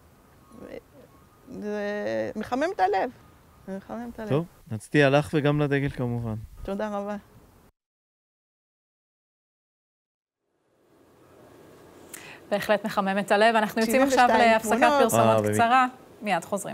זה מחמם את הלב. זה מחמם את הלב. טוב, נצדיע לך וגם לדגל כמובן. תודה רבה. בהחלט מחמם את הלב. אנחנו יוצאים עכשיו להפסקת פרסומות קצרה. מיד חוזרים.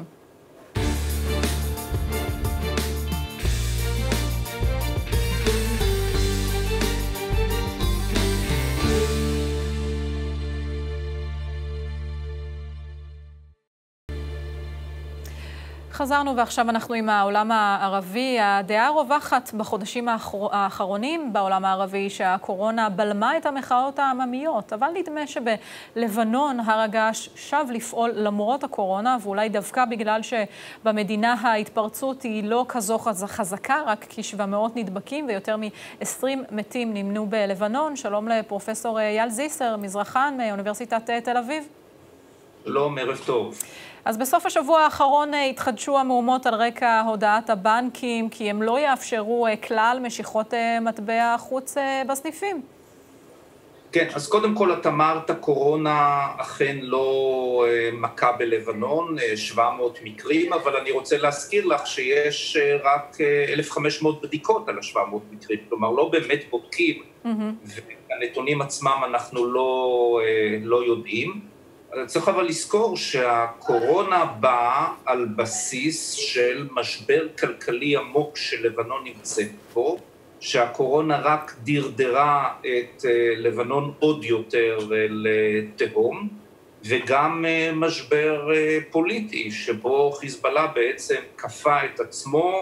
חזרנו ועכשיו אנחנו עם העולם הערבי. הדעה הרווחת בחודשים האחרונים בעולם הערבי שהקורונה בלמה את המחאות העממיות, אבל נדמה שבלבנון הר הגעש שב לפעול למרות הקורונה, ואולי דווקא בגלל שבמדינה ההתפרצות היא לא כזו חזקה, רק כשבע מאות נדבקים ויותר מ-עשרים מתים נמנו בלבנון. שלום לפרופסור אייל זיסר, מזרחן מאוניברסיטת תל אביב. שלום, ערב טוב. אז בסוף השבוע האחרון התחדשו המהומות על רקע הודעת הבנקים, כי הם לא יאפשרו כלל משיכות מטבע חוץ בסניפים. כן, אז קודם כל את אמרת, קורונה אכן לא מכה בלבנון, שבע מאות מקרים, אבל אני רוצה להזכיר לך שיש רק אלף וחמש מאות בדיקות על ה-שבע מאות מקרים, כלומר לא באמת בודקים, mm-hmm. והנתונים עצמם אנחנו לא, לא יודעים. צריך אבל לזכור שהקורונה באה על בסיס של משבר כלכלי עמוק שלבנון נמצאת בו, שהקורונה רק דרדרה את לבנון עוד יותר לתהום, וגם משבר פוליטי שבו חיזבאללה בעצם כפה את עצמו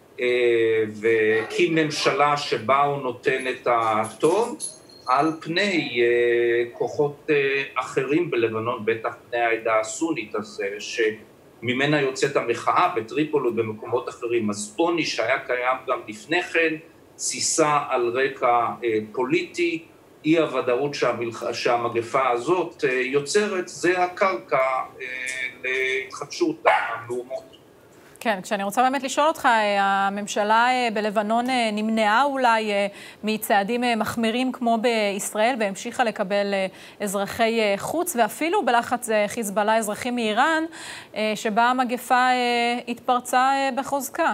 והקים ממשלה שבה הוא נותן את הטון, על פני uh, כוחות uh, אחרים בלבנון, בטח פני העדה הסונית הזה, שממנה יוצאת המחאה בטריפול ובמקומות אחרים. אז עוני שהיה קיים גם לפני כן, ציסה על רקע uh, פוליטי, אי הוודאות שהמלח... שהמגפה הזאת uh, יוצרת, זה הקרקע uh, להתחדשות המהומות. כן, כשאני רוצה באמת לשאול אותך, הממשלה בלבנון נמנעה אולי מצעדים מחמירים כמו בישראל, והמשיכה לקבל אזרחי חוץ, ואפילו בלחץ חיזבאללה אזרחים מאיראן, שבה המגפה התפרצה בחוזקה.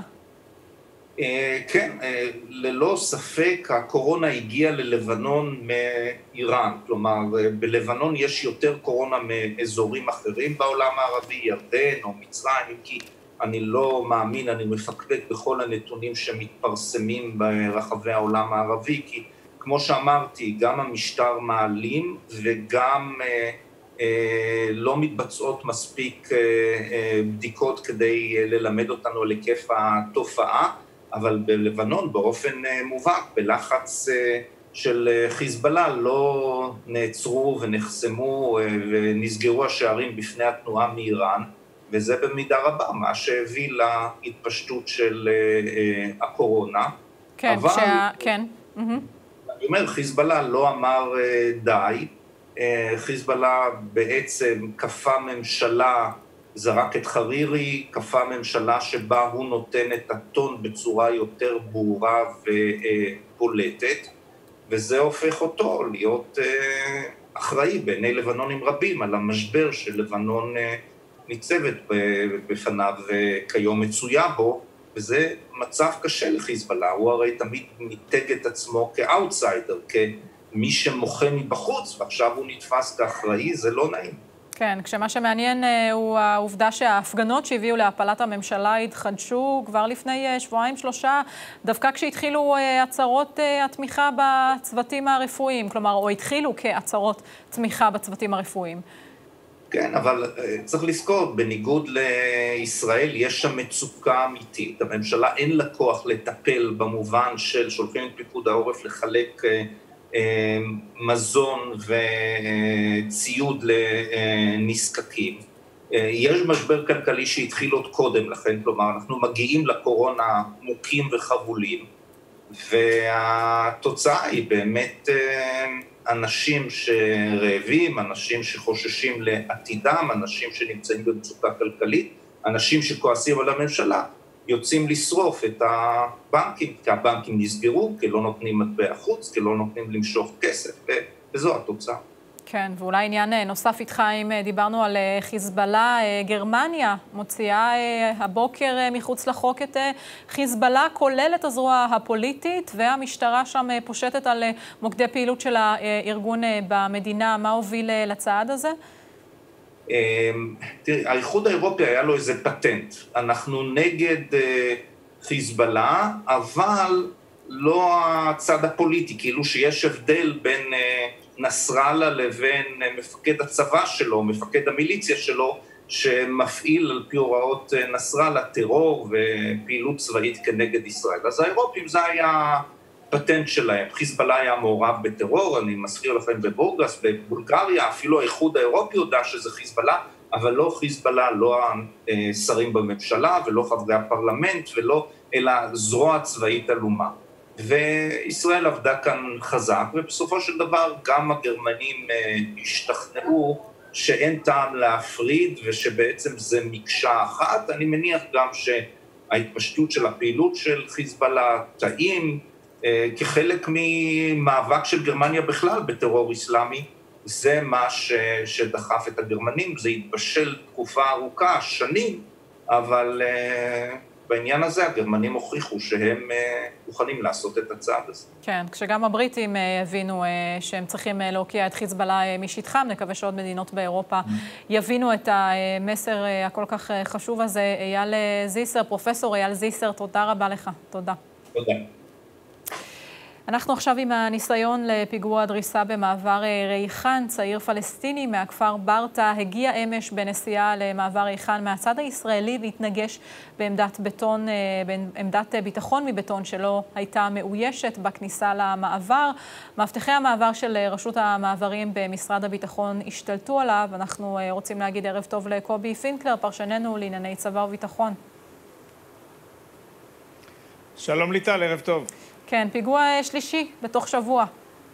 כן, ללא ספק הקורונה הגיעה ללבנון מאיראן, כלומר בלבנון יש יותר קורונה מאזורים אחרים בעולם הערבי, ירדן או מצרים, כי אני לא מאמין, אני מפקפק בכל הנתונים שמתפרסמים ברחבי העולם הערבי, כי כמו שאמרתי, גם המשטר מעלים וגם אה, אה, לא מתבצעות מספיק אה, אה, בדיקות כדי ללמד אותנו על היקף התופעה, אבל בלבנון באופן אה, מובהק, בלחץ אה, של חיזבאללה לא נעצרו ונחסמו אה, ונסגרו השערים בפני התנועה מאיראן, וזה במידה רבה מה שהביא להתפשטות של uh, הקורונה. כן, אבל, שה... כן. אני אומר, חיזבאללה לא אמר uh, די. Uh, חיזבאללה בעצם כפה ממשלה, זרק את חרירי, כפה ממשלה שבה הוא נותן את הטון בצורה יותר ברורה ובולטת, וזה הופך אותו להיות uh, אחראי בעיני לבנונים רבים על המשבר של לבנון uh, ניצבת בפניו כיום מצויה בו, וזה מצב קשה לחיזבאללה. הוא הרי תמיד מיתג את עצמו כאוטסיידר, כמי שמוחה מבחוץ, ועכשיו הוא נתפס כאחראי, זה לא נעים. כן, כשמה שמעניין הוא העובדה שההפגנות שהביאו להפלת הממשלה התחדשו כבר לפני שבועיים שלושה, דווקא כשהתחילו הצהרות התמיכה בצוותים הרפואיים, כלומר, או התחילו כהצהרות תמיכה בצוותים הרפואיים. כן, אבל צריך לזכור, בניגוד לישראל יש שם מצוקה אמיתית. הממשלה אין לה כוח לטפל במובן של שולחים את פיקוד העורף לחלק אה, מזון וציוד לנזקקים. אה, יש משבר כלכלי שהתחיל עוד קודם לכן, כלומר אנחנו מגיעים לקורונה מוכים וחבולים, והתוצאה היא באמת אה, אנשים שרעבים, אנשים שחוששים לעתידם, אנשים שנמצאים במצוקה כלכלית, אנשים שכועסים על הממשלה, יוצאים לשרוף את הבנקים, כי הבנקים נסגרו, כי לא נותנים מטבע חוץ, כי לא נותנים למשוך כסף, וזו התוצאה. כן, ואולי עניין נוסף איתך, אם דיברנו על חיזבאללה, גרמניה מוציאה הבוקר מחוץ לחוק את חיזבאללה, כולל את הזרוע הפוליטית, והמשטרה שם פושטת על מוקדי פעילות של הארגון במדינה. מה הוביל לצעד הזה? תראי, האיחוד האירופי היה לו איזה פטנט. אנחנו נגד חיזבאללה, אבל לא הצד הפוליטי, כאילו שיש הבדל בין נסראללה לבין מפקד הצבא שלו, מפקד המיליציה שלו, שמפעיל על פי הוראות נסראללה טרור ופעילות צבאית כנגד ישראל. אז האירופים זה היה פטנט שלהם. חיזבאללה היה מעורב בטרור, אני מזכיר לכם בבורגס, בבולגריה, אפילו האיחוד האירופי יודע שזה חיזבאללה, אבל לא חיזבאללה, לא השרים בממשלה ולא חברי הפרלמנט, ולא, אלא זרוע צבאית אלומה. וישראל עבדה כאן חזק, ובסופו של דבר גם הגרמנים השתכנעו שאין טעם להפריד, ושבעצם זה מקשה אחת. אני מניח גם שההתפשטות של הפעילות של חיזבאללה תאים, כחלק ממאבק של גרמניה בכלל בטרור אסלאמי, זה מה ש... שדחף את הגרמנים. זה התבשל תקופה ארוכה, שנים, אבל uh, בעניין הזה הגרמנים הוכיחו שהם uh, מוכנים לעשות את הצעד הזה. כן, כשגם הבריטים uh, הבינו uh, שהם צריכים uh, להוקיע את חיזבאללה uh, משטחם, נקווה שעוד מדינות באירופה mm. יבינו את המסר uh, הכל כך uh, חשוב הזה. אייל זיסר, פרופסור אייל זיסר, תודה רבה לך. תודה. תודה. אנחנו עכשיו עם הניסיון לפיגוע דריסה במעבר ריחן. צעיר פלסטיני מהכפר ברטה הגיע אמש בנסיעה למעבר ריחן מהצד הישראלי והתנגש בעמדת בטון, בעמדת ביטחון מבטון שלא הייתה מאוישת בכניסה למעבר. מאבטחי המעבר של רשות המעברים במשרד הביטחון השתלטו עליו. אנחנו רוצים להגיד ערב טוב לקובי פינקלר, פרשננו לענייני צבא וביטחון. שלום ליטל, ערב טוב. כן, פיגוע שלישי בתוך שבוע.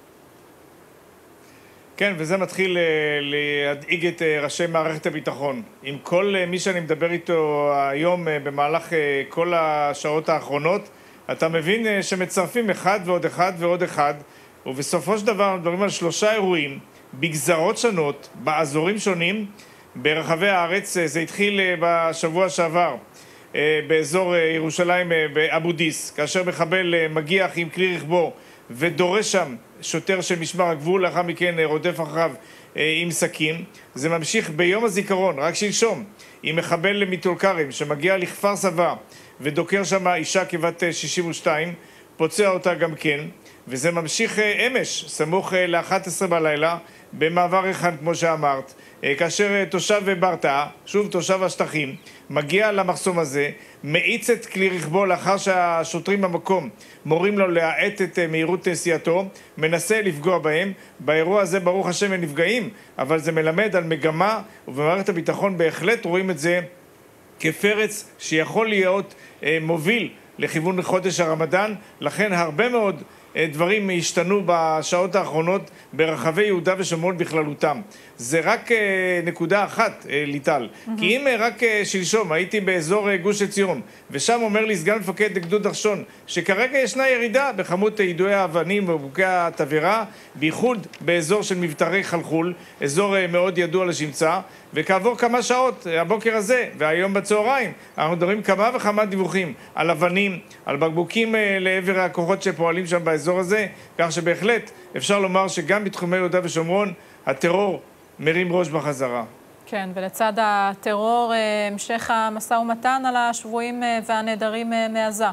כן, וזה מתחיל להדאיג את ראשי מערכת הביטחון. עם כל מי שאני מדבר איתו היום במהלך כל השעות האחרונות, אתה מבין שמצרפים אחד ועוד אחד ועוד אחד, ובסופו של דבר מדברים על שלושה אירועים, בגזרות שונות, באזורים שונים, ברחבי הארץ. זה התחיל בשבוע שעבר. באזור ירושלים באבו דיס, כאשר מחבל מגיח עם כלי רכבו ודורש שם שוטר של משמר הגבול, לאחר מכן רודף אחריו עם סכין. זה ממשיך ביום הזיכרון, רק שלשום, עם מחבל מטול כרם שמגיע לכפר סבא ודוקר שם אישה כבת שישים ושתיים, פוצע אותה גם כן. וזה ממשיך אמש, סמוך ל-אחת עשרה בלילה, במעבר ריחן, כמו שאמרת, כאשר תושב ברטה, שוב תושב השטחים, מגיע למחסום הזה, מאיץ את כלי רכבו לאחר שהשוטרים במקום מורים לו להאט את מהירות נסיעתו, מנסה לפגוע בהם. באירוע הזה ברוך השם הם נפגעים, אבל זה מלמד על מגמה, ובמערכת הביטחון בהחלט רואים את זה כפרץ שיכול להיות מוביל לכיוון חודש הרמדאן. לכן הרבה מאוד דברים השתנו בשעות האחרונות ברחבי יהודה ושומרון בכללותם. זה רק נקודה אחת, ליטל. Mm-hmm. כי אם רק שלשום הייתי באזור גוש עציון, ושם אומר לי סגן מפקד גדוד נחשון, שכרגע ישנה ירידה בכמות יידויי האבנים ובקבוקי התבערה, בייחוד באזור של מבתרי חלחול, אזור מאוד ידוע לשמצה, וכעבור כמה שעות, הבוקר הזה והיום בצהריים, אנחנו מדברים כמה וכמה דיווחים על אבנים, על בקבוקים לעבר הכוחות שפועלים שם באזור הזה, כך שבהחלט אפשר לומר שגם בתחומי יהודה ושומרון הטרור מרים ראש בחזרה. כן, ולצד הטרור, המשך המשא ומתן על השבויים והנעדרים מעזה.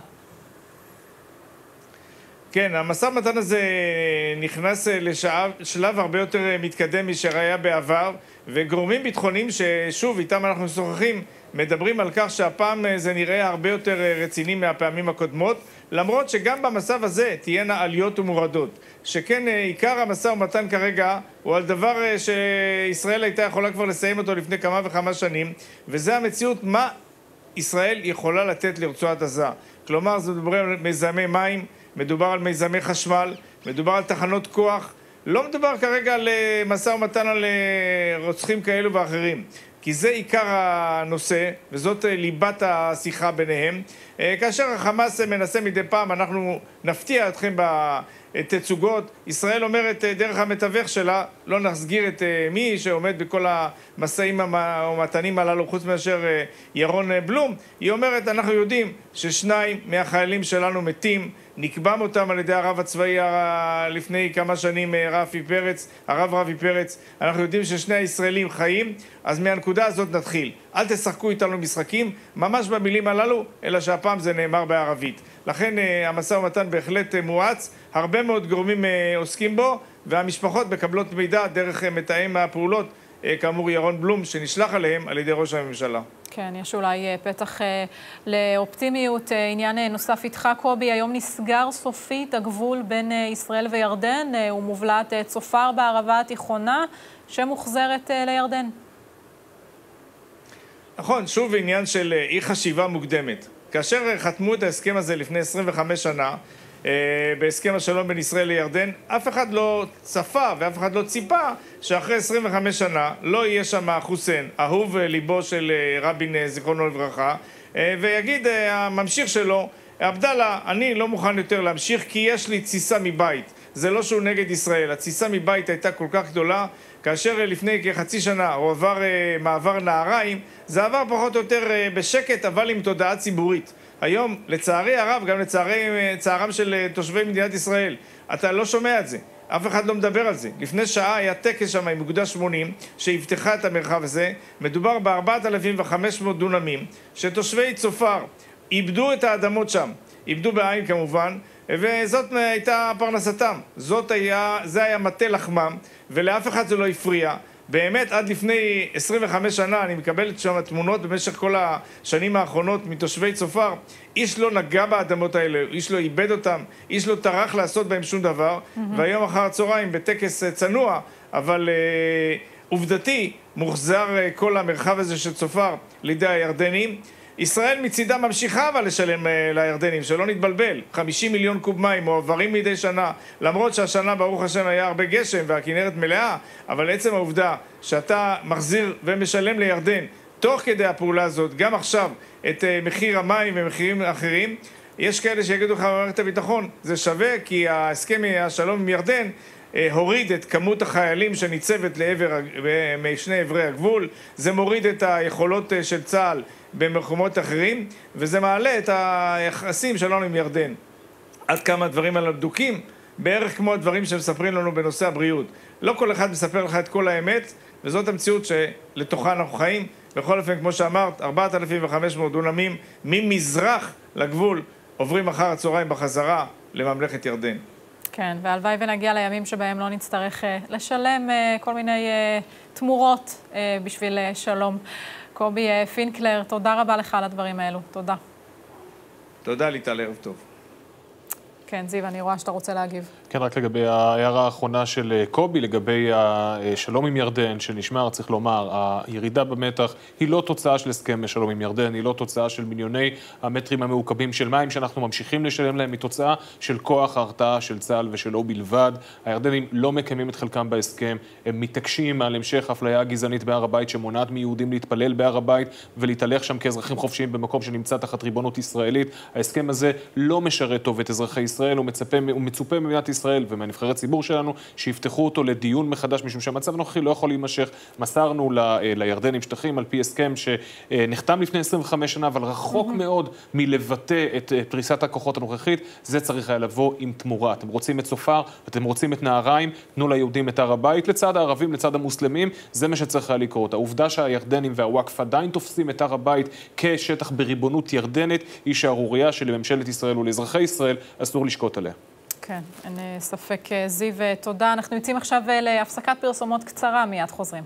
כן, המשא ומתן הזה נכנס לשלב הרבה יותר מתקדם משאר היה בעבר, וגורמים ביטחוניים ששוב איתם אנחנו משוחחים מדברים על כך שהפעם זה נראה הרבה יותר רציני מהפעמים הקודמות, למרות שגם במצב הזה תהיינה עליות ומורדות. שכן עיקר המשא ומתן כרגע הוא על דבר שישראל הייתה יכולה כבר לסיים אותו לפני כמה וכמה שנים, וזה המציאות מה ישראל יכולה לתת לרצועת עזה. כלומר, זה מדבר על מיזמי מים, מדובר על מיזמי חשמל, מדובר על תחנות כוח, לא מדובר כרגע על משא ומתן על רוצחים כאלו ואחרים. כי זה עיקר הנושא, וזאת ליבת השיחה ביניהם. כאשר החמאס מנסה מדי פעם, אנחנו נפתיע אתכם תצוגות. ישראל אומרת דרך המתווך שלה, לא נסגיר את מי שעומד בכל המסעים ומתנים הללו, חוץ מאשר ירון בלום. היא אומרת, אנחנו יודעים ששניים מהחיילים שלנו מתים, נקבע אותם על ידי הרב הצבאי לפני כמה שנים, רפי פרץ, הרב רפי פרץ. אנחנו יודעים ששני הישראלים חיים, אז מהנקודה הזאת נתחיל. אל תשחקו איתנו משחקים, ממש במילים הללו, אלא שהפעם זה נאמר בערבית. לכן המשא ומתן בהחלט מואץ, הרבה מאוד גורמים עוסקים בו, והמשפחות מקבלות מידע דרך מתאם הפעולות, כאמור ירון בלום, שנשלח עליהם על ידי ראש הממשלה. כן, יש אולי פתח לאופטימיות. עניין נוסף איתך, קובי, היום נסגר סופית הגבול בין ישראל וירדן, ומובלעת צופר בערבה התיכונה, שמוחזרת לירדן. נכון, שוב עניין של אי חשיבה מוקדמת. כאשר חתמו את ההסכם הזה לפני עשרים וחמש שנה, בהסכם השלום בין ישראל לירדן, אף אחד לא צפה ואף אחד לא ציפה שאחרי עשרים וחמש שנה לא יהיה שם חוסיין, אהוב ליבו של רבין זיכרונו לברכה, ויגיד הממשיך שלו, עבדאללה, אני לא מוכן יותר להמשיך כי יש לי תסיסה מבית. זה לא שהוא נגד ישראל, התסיסה מבית הייתה כל כך גדולה, כאשר לפני כחצי שנה הוא עבר מעבר נהריים, זה עבר פחות או יותר בשקט, אבל עם תודעה ציבורית. היום, לצערי הרב, גם לצערם של תושבי מדינת ישראל, אתה לא שומע את זה, אף אחד לא מדבר על זה. לפני שעה היה טקס שם עם אוגדה שמונים, שהבטחה את המרחב הזה. מדובר ב-ארבעת אלפים וחמש מאות דונמים, שתושבי צופר איבדו את האדמות שם, איבדו בעין כמובן, וזאת הייתה פרנסתם. זאת היה, זה היה מטה לחמם, ולאף אחד זה לא הפריע. באמת, עד לפני עשרים וחמש שנה אני מקבלת שם תמונות במשך כל השנים האחרונות מתושבי צופר. איש לא נגע באדמות האלה, איש לא איבד אותם, איש לא טרח לעשות בהם שום דבר. Mm-hmm. והיום אחר הצהריים בטקס צנוע, אבל uh, עובדתי, מוחזר uh, כל המרחב הזה של צופר לידי הירדנים. ישראל מצידה ממשיכה אבל לשלם uh, לירדנים, שלא נתבלבל. חמישים מיליון קוב מים מועברים מדי שנה, למרות שהשנה ברוך השם היה הרבה גשם והכנרת מלאה, אבל עצם העובדה שאתה מחזיר ומשלם לירדן תוך כדי הפעולה הזאת, גם עכשיו, את uh, מחיר המים ומחירים אחרים, יש כאלה שיגידו לך במערכת הביטחון, זה שווה כי ההסכם השלום עם ירדן הוריד את כמות החיילים שניצבת לעבר, משני עברי הגבול, זה מוריד את היכולות של צה"ל במקומות אחרים, וזה מעלה את היחסים שלנו עם ירדן. עד כמה הדברים האלה דוקים, בערך כמו הדברים שמספרים לנו בנושא הבריאות. לא כל אחד מספר לך את כל האמת, וזאת המציאות שלתוכה אנחנו חיים. בכל אופן, כמו שאמרת, ארבעת אלפים וחמש מאות דונמים ממזרח לגבול עוברים אחר הצהריים בחזרה לממלכת ירדן. כן, והלוואי ונגיע לימים שבהם לא נצטרך uh, לשלם uh, כל מיני uh, תמורות uh, בשביל uh, שלום. קובי uh, פינקלר, תודה רבה לך על הדברים האלו. תודה. תודה, ליטל, ערב טוב. כן, זיו, אני רואה שאתה רוצה להגיב. כן, רק לגבי ההערה האחרונה של קובי, לגבי השלום עם ירדן, שנשמר, צריך לומר, הירידה במתח היא לא תוצאה של הסכם שלום עם ירדן, היא לא תוצאה של מיליוני המטרים המעוקבים של מים שאנחנו ממשיכים לשלם להם, היא תוצאה של כוח ההרתעה של צה"ל ושלו בלבד. הירדנים לא מקיימים את חלקם בהסכם, הם מתעקשים על המשך אפליה גזענית בהר הבית שמונעת מיהודים להתפלל בהר הבית ולהתהלך שם כאזרחים חופשיים במקום שנמצא תחת ריבונות ישראלית. ההסכם הזה לא משרת טוב את אזרחי ישראל, הוא מצפה, הוא מצופה ממדינת ישראל ומהנבחרי ציבור שלנו שיפתחו אותו לדיון מחדש, משום שהמצב הנוכחי לא יכול להימשך. מסרנו ל, לירדנים שטחים על פי הסכם שנחתם לפני עשרים וחמש שנה, אבל רחוק מאוד מלבטא את פריסת הכוחות הנוכחית. זה צריך היה לבוא עם תמורה. אתם רוצים את צופר, אתם רוצים את נהריים, תנו ליהודים את הר הבית, לצד הערבים, לצד המוסלמים, זה מה שצריך היה לקרות. העובדה שהירדנים והוואקף עדיין תופסים את הר הבית כשטח בריבונות ירדנית, היא שערוריה שלממשלת ישראל ולאזרחי ישראל אסור לשקוט עליה. כן, אין ספק. זיו, תודה. אנחנו יוצאים עכשיו להפסקת פרסומות קצרה, מיד חוזרים.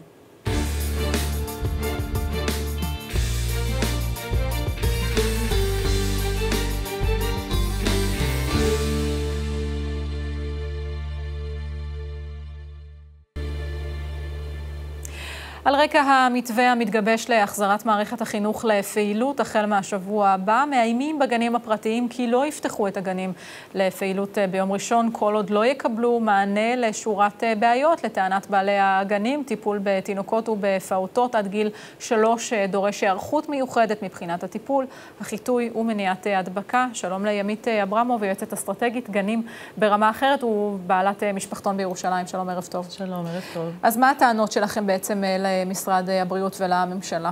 על רקע המתווה המתגבש להחזרת מערכת החינוך לפעילות החל מהשבוע הבא, מאיימים בגנים הפרטיים כי לא יפתחו את הגנים לפעילות ביום ראשון, כל עוד לא יקבלו מענה לשורת בעיות. לטענת בעלי הגנים, טיפול בתינוקות ובפעוטות עד גיל שלוש דורש היערכות מיוחדת מבחינת הטיפול, החיטוי ומניעת הדבקה. שלום לימית אברמוב, יועצת אסטרטגית גנים ברמה אחרת ובעלת משפחתון בירושלים. שלום, ערב טוב. שלום, ערב טוב. אז מה הטענות שלכם בעצם למשרד הבריאות ולממשלה?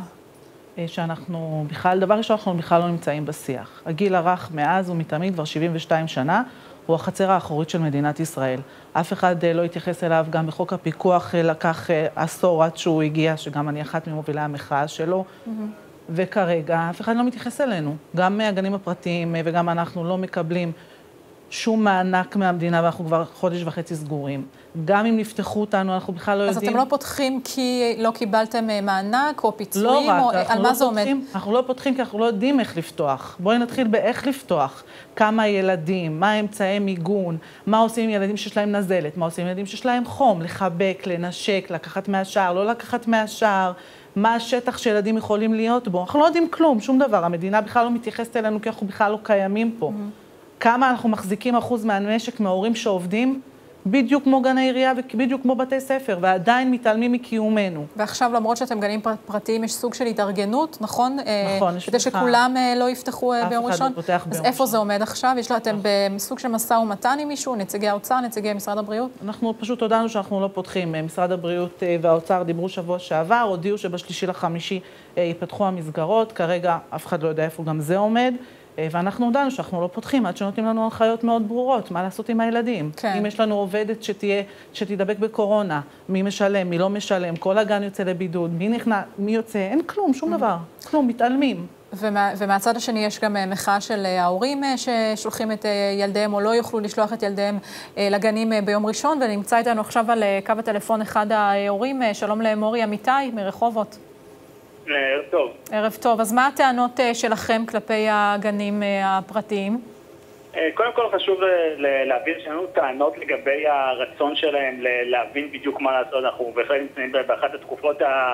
שאנחנו בכלל, דבר ראשון, אנחנו בכלל לא נמצאים בשיח. הגיל הרך מאז ומתמיד כבר שבעים ושתיים שנה, הוא החצר האחורית של מדינת ישראל. אף אחד לא התייחס אליו, גם בחוק הפיקוח לקח עשור עד שהוא הגיע, שגם אני אחת ממובילי המחאה שלו, mm-hmm. וכרגע אף אחד לא מתייחס אלינו. גם מהגנים הפרטיים וגם אנחנו לא מקבלים שום מענק מהמדינה, ואנחנו כבר חודש וחצי סגורים. גם אם נפתחו אותנו, אנחנו בכלל לא אז יודעים... אז אתם לא פותחים כי לא קיבלתם מענק או פיצויים? לא רק, או... אנחנו על לא מה זה פותחים, עומד? אנחנו לא פותחים כי אנחנו לא יודעים איך לפתוח. בואי נתחיל באיך לפתוח. כמה ילדים, מה אמצעי מיגון, מה עושים עם ילדים שיש להם נזלת, מה עושים עם ילדים שיש להם חום, לחבק, לנשק, לקחת מהשער, לא לקחת מהשער, מה השטח שילדים יכולים להיות בו. אנחנו לא יודעים כלום, שום דבר. המדינה בכלל לא מתייחסת אלינו כי אנחנו בכלל לא קיימים פה. כמה אנחנו מחזיקים אחוז מהנשק מההורים שעובדים, בדיוק כמו גני עירייה ובדיוק כמו בתי ספר, ועדיין מתעלמים מקיומנו. ועכשיו, למרות שאתם גנים פרטיים, יש סוג של התארגנות, נכון? נכון, יש כדי שכולם לא יפתחו ביום ראשון. אף אחד לא פותח ביום ראשון. אז איפה זה עומד עכשיו? יש אתם בסוג של משא ומתן עם מישהו, נציגי האוצר, נציגי משרד הבריאות? אנחנו פשוט הודענו שאנחנו לא פותחים. משרד הבריאות והאוצר דיברו שבוע שעבר, הודיעו שבשלישי לחמישי ייפתחו המסגרות, כרגע אף אחד לא יודע איפה גם זה עומד. ואנחנו הודענו שאנחנו לא פותחים עד שנותנים לנו הנחיות מאוד ברורות, מה לעשות עם הילדים. כן. אם יש לנו עובדת שתהיה, שתדבק בקורונה, מי משלם, מי לא משלם, כל הגן יוצא לבידוד, מי נכנע, מי יוצא, אין כלום, שום דבר, כלום, מתעלמים. ומה, ומהצד השני יש גם מחאה של ההורים ששולחים את ילדיהם או לא יוכלו לשלוח את ילדיהם לגנים ביום ראשון, ונמצא איתנו עכשיו על קו הטלפון אחד ההורים. שלום למורי אמיתי מרחובות. ערב טוב. ערב טוב. אז מה הטענות שלכם כלפי הגנים הפרטיים? קודם כל חשוב להבין שיש לנו טענות לגבי הרצון שלהם להבין בדיוק מה לעשות. אנחנו בהחלט נמצאים באחת התקופות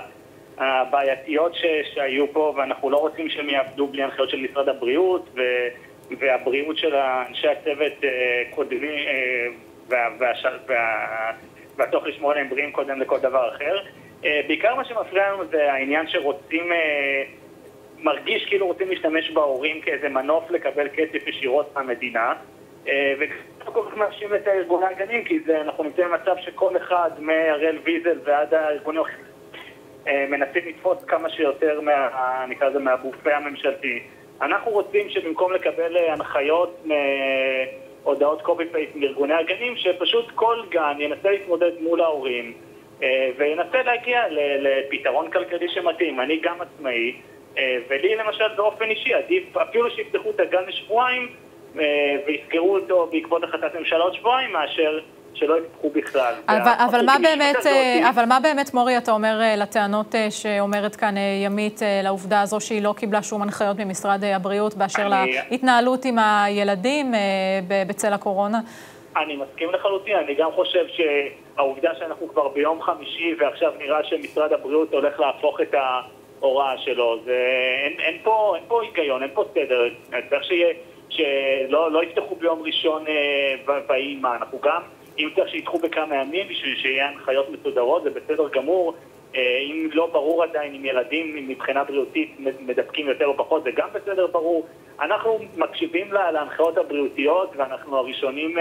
הבעייתיות שהיו פה, ואנחנו לא רוצים שהם יעבדו בלי הנחיות של משרד הבריאות, והבריאות של אנשי הצוות קודמים, והצורך לשמור עליהם בריאים קודם לכל דבר אחר. בעיקר מה שמפריע לנו זה העניין שרוצים, מרגיש כאילו רוצים להשתמש בהורים כאיזה מנוף לקבל כסף ישירות מהמדינה, וכך כל כך מאשים את הארגוני הגנים, כי זה, אנחנו נמצאים במצב שכל אחד מהראל ויזל ועד הארגונים מנסים לתפוס כמה שיותר מה, נקרא זה, מהבופה הממשלתי. אנחנו רוצים שבמקום לקבל הנחיות מהודעות קופי פייסט מארגוני הגנים, שפשוט כל גן ינסה להתמודד מול ההורים, וינסה להגיע לפתרון כלכלי שמתאים. אני גם עצמאי, ולי למשל באופן אישי, עדיף אפילו שיפתחו את הגן לשבועיים, ויזכרו אותו בעקבות החלטת ממשלה עוד שבועיים, מאשר שלא יפתחו בכלל. אבל, אבל, מה באמת, אבל מה באמת, מורי, אתה אומר לטענות שאומרת כאן ימית, לעובדה הזו שהיא לא קיבלה שום הנחיות ממשרד הבריאות, באשר אני... להתנהלות עם הילדים בצל הקורונה? אני מסכים לחלוטין. אני גם חושב שהעובדה שאנחנו כבר ביום חמישי ועכשיו נראה שמשרד הבריאות הולך להפוך את ההוראה שלו, זה, אין, אין פה, אין פה היגיון, אין פה סדר. צריך שיהיה, שלא, לא יפתחו ביום ראשון ויהי מה. אנחנו גם, אם צריך שיתחו בכמה ימים בשביל שיהיה הנחיות מסודרות, זה בסדר גמור. אם לא ברור עדיין אם ילדים מבחינה בריאותית מדבקים יותר או פחות, זה גם בסדר ברור. אנחנו מקשיבים להנחיות הבריאותיות, ואנחנו הראשונים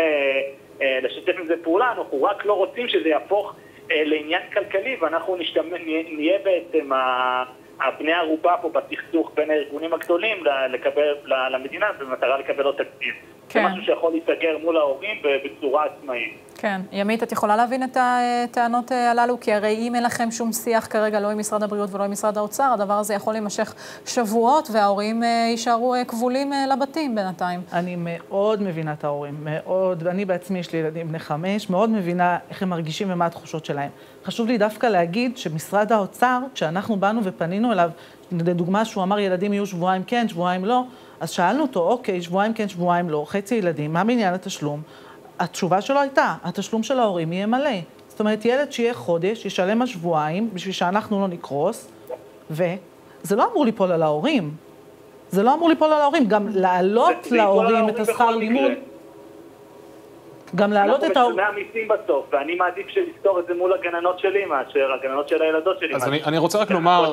לשתף עם זה פעולה. אנחנו רק לא רוצים שזה יהפוך לעניין כלכלי, ואנחנו נהיה בעצם הבני ערובה פה בסכסוך בין הארגונים הגדולים לקבל, למדינה, במטרה לקבל עוד תקציב. זה משהו שיכול להיסגר מול ההורים בצורה עצמאית. כן. ימית, את יכולה להבין את הטענות הללו? כי הרי אם אין לכם שום שיח כרגע, לא עם משרד הבריאות ולא עם משרד האוצר, הדבר הזה יכול להימשך שבועות, וההורים יישארו כבולים לבתים בינתיים. אני מאוד מבינה את ההורים, מאוד, ואני בעצמי יש לי ילדים בני חמש, מאוד מבינה איך הם מרגישים ומה התחושות שלהם. חשוב לי דווקא להגיד שמשרד האוצר, כשאנחנו באנו ופנינו אליו, לדוגמה שהוא אמר ילדים יהיו שבועיים כן, שבועיים לא, אז שאלנו אותו, אוקיי, שבועיים כן, שבועיים לא, חצי ילדים, מה בעניין התשלום? התשובה שלו הייתה, התשלום של ההורים יהיה מלא. זאת אומרת, ילד שיהיה חודש, ישלם על שבועיים, בשביל שאנחנו לא נקרוס, וזה לא אמור ליפול על ההורים. זה לא אמור ליפול על ההורים, גם להעלות להורים את השכר לימוד. גם להעלות את ההורים. אנחנו משלמי המיסים בסוף, ואני מעדיף שלפתור את זה מול הגננות שלי, מאשר הגננות של הילדות שלי. אז אני רוצה רק לומר...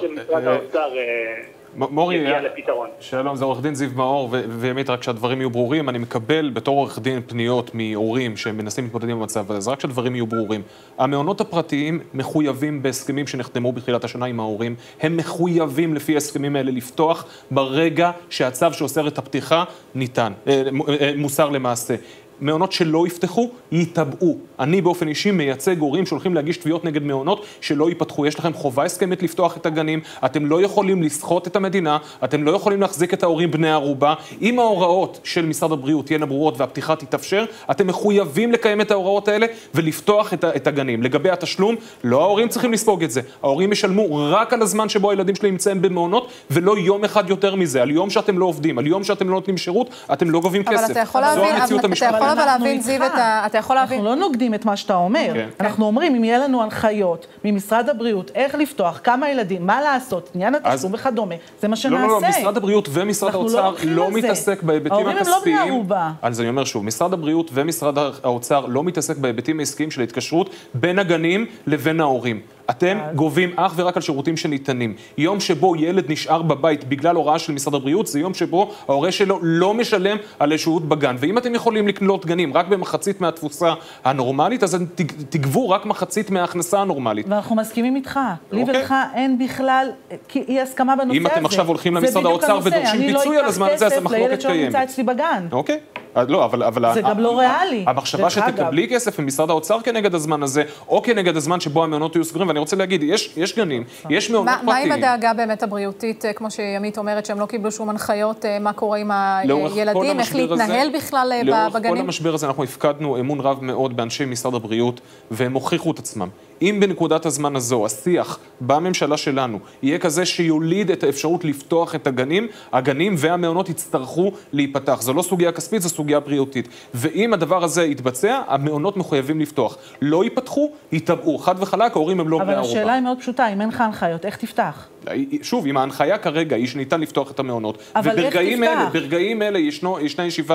מורי, לפתרון. שלום, זה עורך דין זיו מאור, ובאמת רק שהדברים יהיו ברורים, אני מקבל בתור עורך דין פניות מהורים שמנסים להתמודד עם המצב הזה, אז רק שהדברים יהיו ברורים. המעונות הפרטיים מחויבים בהסכמים שנחתמו בתחילת השנה עם ההורים, הם מחויבים לפי ההסכמים האלה לפתוח ברגע שהצו שאוסר את הפתיחה ניתן, מוסר למעשה. מעונות שלא יפתחו, יתבעו. אני באופן אישי מייצג הורים שהולכים להגיש תביעות נגד מעונות שלא ייפתחו. יש לכם חובה הסכמית לפתוח את הגנים, אתם לא יכולים לסחוט את המדינה, אתם לא יכולים להחזיק את ההורים בני ערובה. אם ההוראות של משרד הבריאות תהיינה ברורות והפתיחה תתאפשר, אתם מחויבים לקיים את ההוראות האלה ולפתוח את הגנים. לגבי התשלום, לא ההורים צריכים לספוג את זה. ההורים ישלמו רק על הזמן שבו הילדים שלהם נמצאים במעונות, ולא יום אחד יותר מזה. על יום שאתם לא עובדים, על יום שאתם לא נותנים שירות, אתם לא גובים כסף. זו המציאות המשפטית. אבל להבין, זיו, אתה יכול להבין... אנחנו לא נוגדים את מה שאתה אומר. אנחנו אומרים, אם יהיה לנו הנחיות ממשרד הבריאות, איך לפתוח, כמה ילדים, מה לעשות, עניין התשלום וכדומה, זה מה שנעשה. לא, לא, משרד הבריאות ומשרד האוצר לא מתעסק בהיבטים הכספיים. ההורים הם לא בני ערובה. אז אני אומר שוב, משרד הבריאות ומשרד האוצר לא מתעסק בהיבטים העסקיים של ההתקשרות בין הגנים לבין ההורים. אתם גובים אך ורק על שירותים שניתנים. יום שבו ילד נשאר בבית בגלל הוראה של משרד הבריאות, זה יום שבו ההורה שלו לא משלם על השהות בגן. ואם אתם יכולים לקנות גנים רק במחצית מהתפוסה הנורמלית, אז תגבו רק מחצית מההכנסה הנורמלית. ואנחנו מסכימים איתך. לי ולך אין בכלל אי הסכמה בנושא הזה. אם אתם עכשיו הולכים למשרד האוצר ודורשים פיצוי על הזמן הזה, אז המחלוקת קיימת. נמצא אצלי בגן. אוקיי. לא, אבל, אבל זה גם לא ריאלי. המחשבה שתקבלי כסף ממשרד האוצר כנגד הזמן הזה, או כנגד הזמן שבו המעונות יהיו סגורים, ואני רוצה להגיד, יש, יש גנים, יש מעונות פרטיים. מה עם הדאגה באמת הבריאותית, כמו שימית אומרת, שהם לא קיבלו שום הנחיות, מה קורה עם הילדים, איך להתנהל בכלל בגנים? לאורך כל המשבר הזה אנחנו הפקדנו אמון רב מאוד באנשי משרד הבריאות, והם הוכיחו את עצמם. אם בנקודת הזמן הזו, השיח בממשלה שלנו יהיה כזה שיוליד את האפשרות לפתוח את הגנים, הגנים והמעונות יצטרכו להיפתח. זו לא סוגיה כספית, זו סוגיה בריאותית. ואם הדבר הזה יתבצע, המעונות מחויבים לפתוח. לא ייפתחו, יתבעו. חד וחלק, ההורים הם לא בני ערובה. אבל השאלה היא מאוד פשוטה, אם אין לך הנחיות, איך תפתח? שוב, אם ההנחיה כרגע היא שניתן לפתוח את המעונות, אבל איך תפתח? וברגעים אלה ישנו, ישנה ישיבה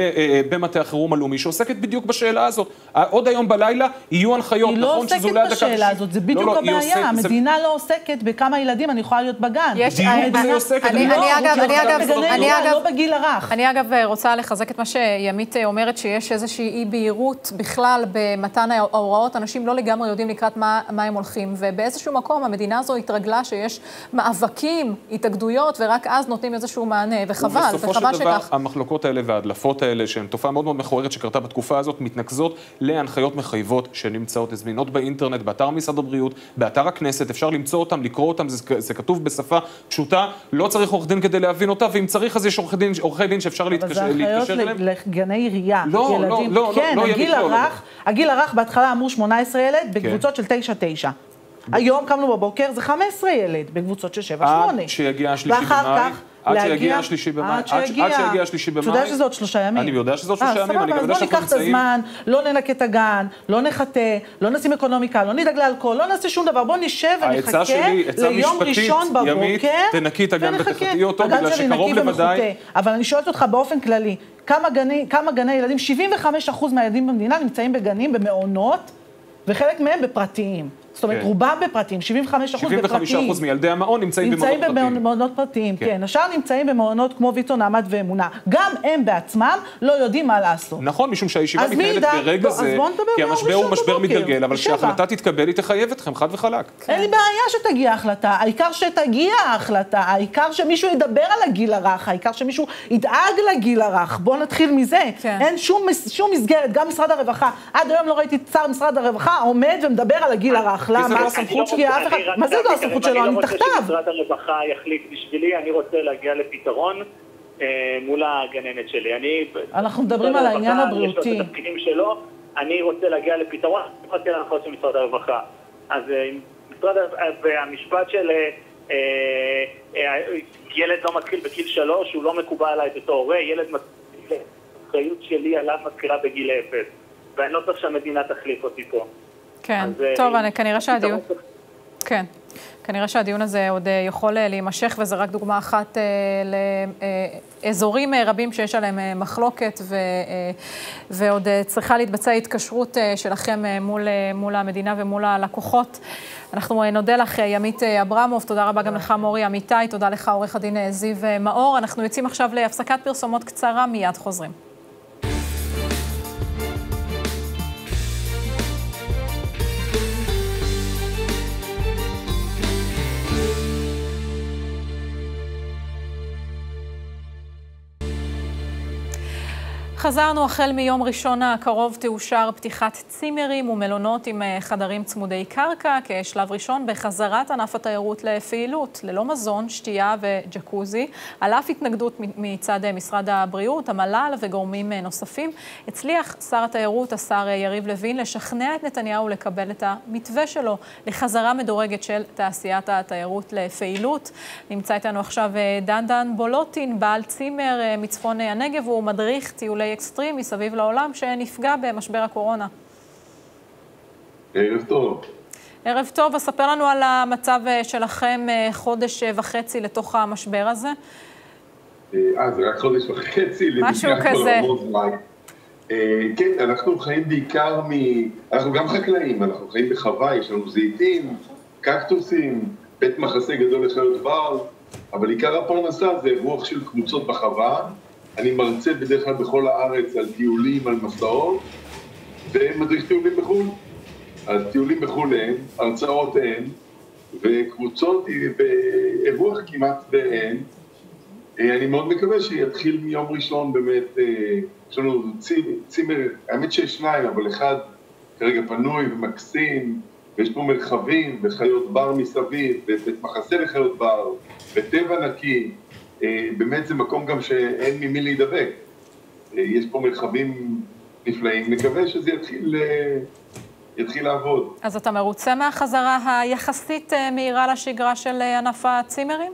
במטה החירום הלאומי שעוסקת בדיוק בשאלה הזאת. עוד היום בלילה יהיו הנחיות, נכון שזו ליד השאלה הזאת, זה בדיוק הבעיה, המדינה לא עוסקת בכמה ילדים אני יכולה להיות בגן. אני אגב רוצה לחזק את מה שימית אומרת, שיש איזושהי אי בהירות בכלל במתן ההוראות, אנשים לא לגמרי יודעים לקראת מה הם הולכים, ובאיזשהו מקום המדינה הזו התרגלה שיש מאבקים, התאגדויות, ורק אז נותנים איזשהו מענה, וחבל, ובסופו של דבר, המחלוקות האלה וההדלפות האלה, שהן תופעה מאוד מאוד מכוערת שקרתה בתקופה הזאת, מתנקזות להנחיות מחייבות שנמצאות זמינות באינטרנט, באתר משרד הבריאות, באתר הכנסת, אפשר למצוא אותם, לקרוא אותם, זה, זה כתוב בשפה פשוטה, לא צריך עורך דין כדי להבין אותה, ואם צריך אז יש עורכי דין, עורכי דין שאפשר להתקשר אליהם. אבל זה הנחיות לגני עירייה, לא, ילדים. לא, לא, כן, לא, הגיל הרך, הגיל הרך בהתחלה אמרו שמונה עשרה ילד, בקבוצות של תשע תשע. היום קמנו בבוקר, זה חמש עשרה ילד, בקבוצות של שבע שמונה. עד שיגיע השלישי במאי. עד שיגיע השלישי במאי. עד שיגיע השלישי במאי. אתה יודע שזה עוד שלושה ימים. אני יודע שזה עוד שלושה ימים, אני יודע שאנחנו נמצאים. בוא ניקח את הזמן, לא ננקה את הגן, לא נחטא, לא נשים אקונומיקה, לא נדאג לאלכוהול, לא נעשה שום דבר, בוא נשב ונחכה ליום ראשון בבוקר. תנקי את הגן ותחטאי אותו, בגלל שקרוב לוודאי. אבל אני שואלת אותך באופן כללי, כמה גני ילדים, שבעים וחמישה אחוז מהילדים במדינה נמצאים בגנים, במעונות, וחלק מהם בפרטיים. זאת אומרת, רובם בפרטיים, שבעים וחמישה אחוז בפרטיים. שבעים וחמישה אחוז מילדי המעון נמצאים במעונות פרטיים. נמצאים במעונות פרטיים, כן. השאר נמצאים במעונות כמו ויצו, נעמת ואמונה. גם הם בעצמם לא יודעים מה לעשות. נכון, משום שהישיבה מתנהלת ברגע זה, כי המשבר הוא משבר מתגלגל, אבל כשההחלטה תתקבל, היא תחייב אתכם, חד וחלק. אין לי בעיה שתגיע ההחלטה, העיקר שתגיע ההחלטה, העיקר שמישהו ידבר על הגיל הרך, העיקר שמישהו ידאג לגיל הרך. בואו נתחיל מזה. אין שום מסגרת, גם משרד הרווחה. עד היום לא ראיתי שר משרד הרווחה עומד ומדבר על הגיל הרך. למה? מה זה לא הסמכות שלו? אני מתחתיו. אני לא רוצה שמשרד הרווחה יחליט בשבילי, אני רוצה להגיע לפתרון מול הגננת שלי. אנחנו מדברים על העניין הבריאותי. יש לו את התפקידים שלו, אני רוצה להגיע לפתרון, אני רוצה להנחות של משרד הרווחה. אז משרד המשפט של ילד לא מתחיל בגיל שלוש, הוא לא מקובל עליי את אותו הורה, ילד מתחיל, האחריות שלי עליו מתחילה בגיל אפס. ואני לא צריך שהמדינה תחליף אותי פה. כן, טוב, אני כנראה שהדיון... כן. כנראה שהדיון הזה עוד יכול להימשך, וזה רק דוגמה אחת לאזורים רבים שיש עליהם מחלוקת, ועוד צריכה להתבצע התקשרות שלכם מול, מול המדינה ומול הלקוחות. אנחנו נודה לך, ימית אברמוב, תודה רבה גם לך, מורי אמיתי, תודה לך, עורך הדין זיו מאור. אנחנו יוצאים עכשיו להפסקת פרסומות קצרה, מיד חוזרים. חזרנו, החל מיום ראשון הקרוב תאושר פתיחת צימרים ומלונות עם חדרים צמודי קרקע, כשלב ראשון בחזרת ענף התיירות לפעילות, ללא מזון, שתייה וג'קוזי, על אף התנגדות מצד משרד הבריאות, המל"ל וגורמים נוספים. הצליח שר התיירות, השר יריב לוין, לשכנע את נתניהו לקבל את המתווה שלו לחזרה מדורגת של תעשיית התיירות לפעילות. נמצא איתנו עכשיו דנדן בולוטין, בעל צימר מצפון הנגב, הוא מדריך טיולי אקסטרים מסביב לעולם שנפגע במשבר הקורונה. ערב טוב. ערב טוב, אספר לנו על המצב שלכם חודש וחצי לתוך המשבר הזה. אה, זה רק חודש וחצי. משהו כזה. כן, אנחנו חיים בעיקר מ... אנחנו גם חקלאים, אנחנו חיים בחווה, יש לנו זיתים, קקטוסים, בית מחסה גדול לחיות בר, אבל עיקר הפרנסה זה רוח של קבוצות בחווה. אני מרצה בדרך כלל בכל הארץ על טיולים, על מסעות, ומדריך טיולים בחו"ל. אז טיולים בחו"ל אין, הרצאות אין, וקבוצות באירוח כמעט ואין. אני מאוד מקווה שיתחיל מיום ראשון באמת, יש לנו צימר, האמת שיש שניים, אבל אחד כרגע פנוי ומקסים, ויש פה מרחבים וחיות בר מסביב, ובית מחסה לחיות בר, וטבע נקי. באמת זה מקום גם שאין ממי להידבק. יש פה מרחבים נפלאים, נקווה שזה יתחיל, יתחיל לעבוד. אז אתה מרוצה מהחזרה היחסית מהירה לשגרה של ענף הצימרים?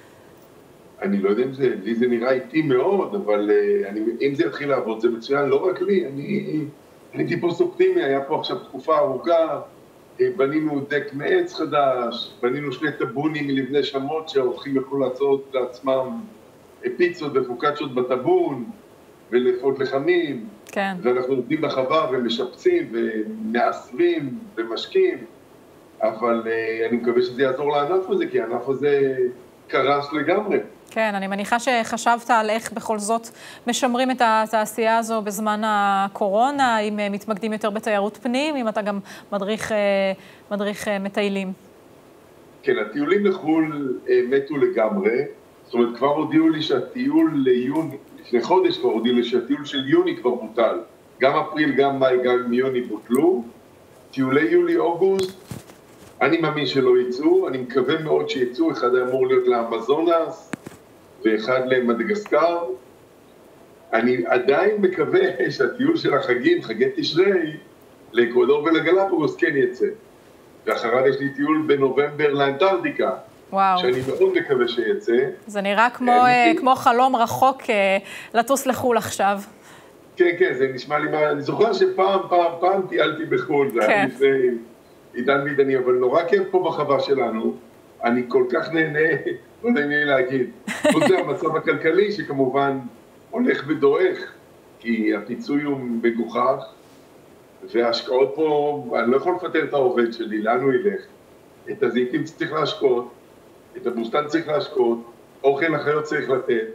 אני לא יודע אם זה, לי זה נראה איטי מאוד, אבל אני, אם זה יתחיל לעבוד זה מצוין, לא רק לי, אני, אני טיפוס אופטימי, היה פה עכשיו תקופה ארוכה, בנינו דק מעץ חדש, בנינו שני טבונים מלבני שמות שהאורחים יכולו לעשות לעצמם פיצות ופוקצ'ות בטבון ולפות לחמים. כן. ואנחנו עובדים בחווה ומשפצים ומעשרים ומשקים, אבל אני מקווה שזה יעזור לענף הזה, כי הענף הזה קרס לגמרי. כן, אני מניחה שחשבת על איך בכל זאת משמרים את התעשייה הזו בזמן הקורונה, אם מתמקדים יותר בתיירות פנים, אם אתה גם מדריך, מדריך מטיילים. כן, הטיולים לחו"ל מתו לגמרי. זאת אומרת, כבר הודיעו לי שהטיול ליוני, לפני חודש כבר הודיעו לי שהטיול של יוני כבר בוטל. גם אפריל, גם מאי, גם יוני בוטלו. טיולי יולי-אוגוסט, אני מאמין שלא ייצאו, אני מקווה מאוד שיצאו, אחד אמור להיות לאמזונס, ואחד למדגסקר. אני עדיין מקווה שהטיול של החגים, חגי תשרי, לאקוודור ולגלפגוס כן יצא. ואחריו יש לי טיול בנובמבר לאנטארקטיקה, וואו. שאני מאוד מקווה שיצא. זה נראה כמו, uh, כמו חלום רחוק uh, לטוס לחול עכשיו. כן, כן, זה נשמע לי מה... אני זוכר שפעם, פעם, פעם טיילתי בחול, זה היה לפני עידן ועידני, אבל נורא כיף פה בחווה שלנו. אני כל כך נהנה, לא יודע לי להגיד. זה המצב הכלכלי שכמובן הולך ודועך, כי הפיצוי הוא מגוחך, וההשקעות פה, אני לא יכול לפטר את העובד שלי, לאן הוא ילך? את הזיתים צריך להשקות, את הבוסטן צריך להשקות, אוכל לחיות צריך לתת,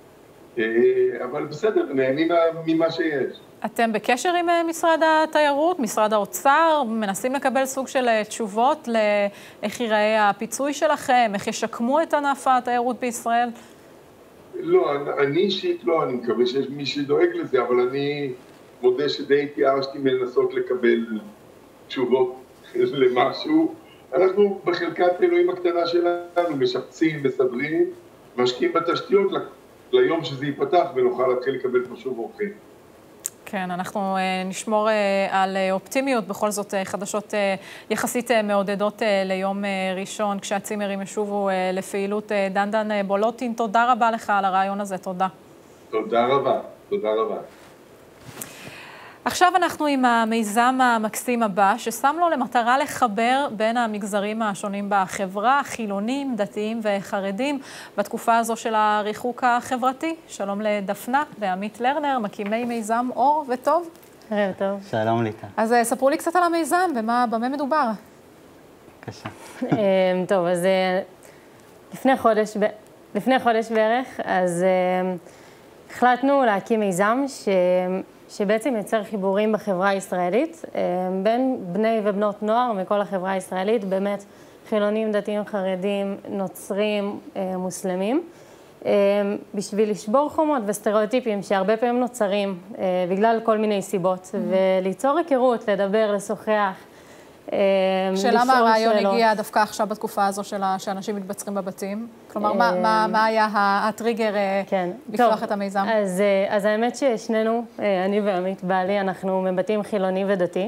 אבל בסדר, נהנים ממה שיש. אתם בקשר עם משרד התיירות, משרד האוצר, מנסים לקבל סוג של תשובות לאיך ייראה הפיצוי שלכם, איך ישקמו את ענף התיירות בישראל? לא, אני אישית לא, אני מקווה שיש מי שדואג לזה, אבל אני מודה שדי התייאשתי מלנסות לקבל תשובות למשהו. אנחנו בחלקת אלוהים הקטנה שלנו משפצים, מסדרים, משקיעים בתשתיות ליום שזה ייפתח ונוכל להתחיל לקבל פה שוב אורחים. כן, אנחנו נשמור על אופטימיות, בכל זאת חדשות יחסית מעודדות ליום ראשון, כשהצימרים ישובו לפעילות. דנדן בולוטין, תודה רבה לך על הרעיון הזה, תודה. תודה רבה, תודה רבה. עכשיו אנחנו עם המיזם המקסים הבא, ששם לו למטרה לחבר בין המגזרים השונים בחברה, חילונים, דתיים וחרדים, בתקופה הזו של הריחוק החברתי. שלום לדפנה ועמית לרנר, מקימי מיזם אור וטוב. ערב טוב. שלום ליטה. אז ספרו לי קצת על המיזם, במה, במה מדובר? בבקשה. טוב, אז לפני חודש, לפני חודש בערך, אז החלטנו להקים מיזם ש... שבעצם יוצר חיבורים בחברה הישראלית, בין בני ובנות נוער מכל החברה הישראלית, באמת חילונים, דתיים, חרדים, נוצרים, מוסלמים, בשביל לשבור חומות וסטריאוטיפים שהרבה פעמים נוצרים בגלל כל מיני סיבות, וליצור היכרות, לדבר, לשוחח, שלמה הרעיון הגיע דווקא עכשיו בתקופה הזו שאנשים מתבצרים בבתים? כלומר, מה היה הטריגר לפתוח את המיזם? אז האמת ששנינו, אני ועמית בעלי, אנחנו מבתים חילוני ודתי,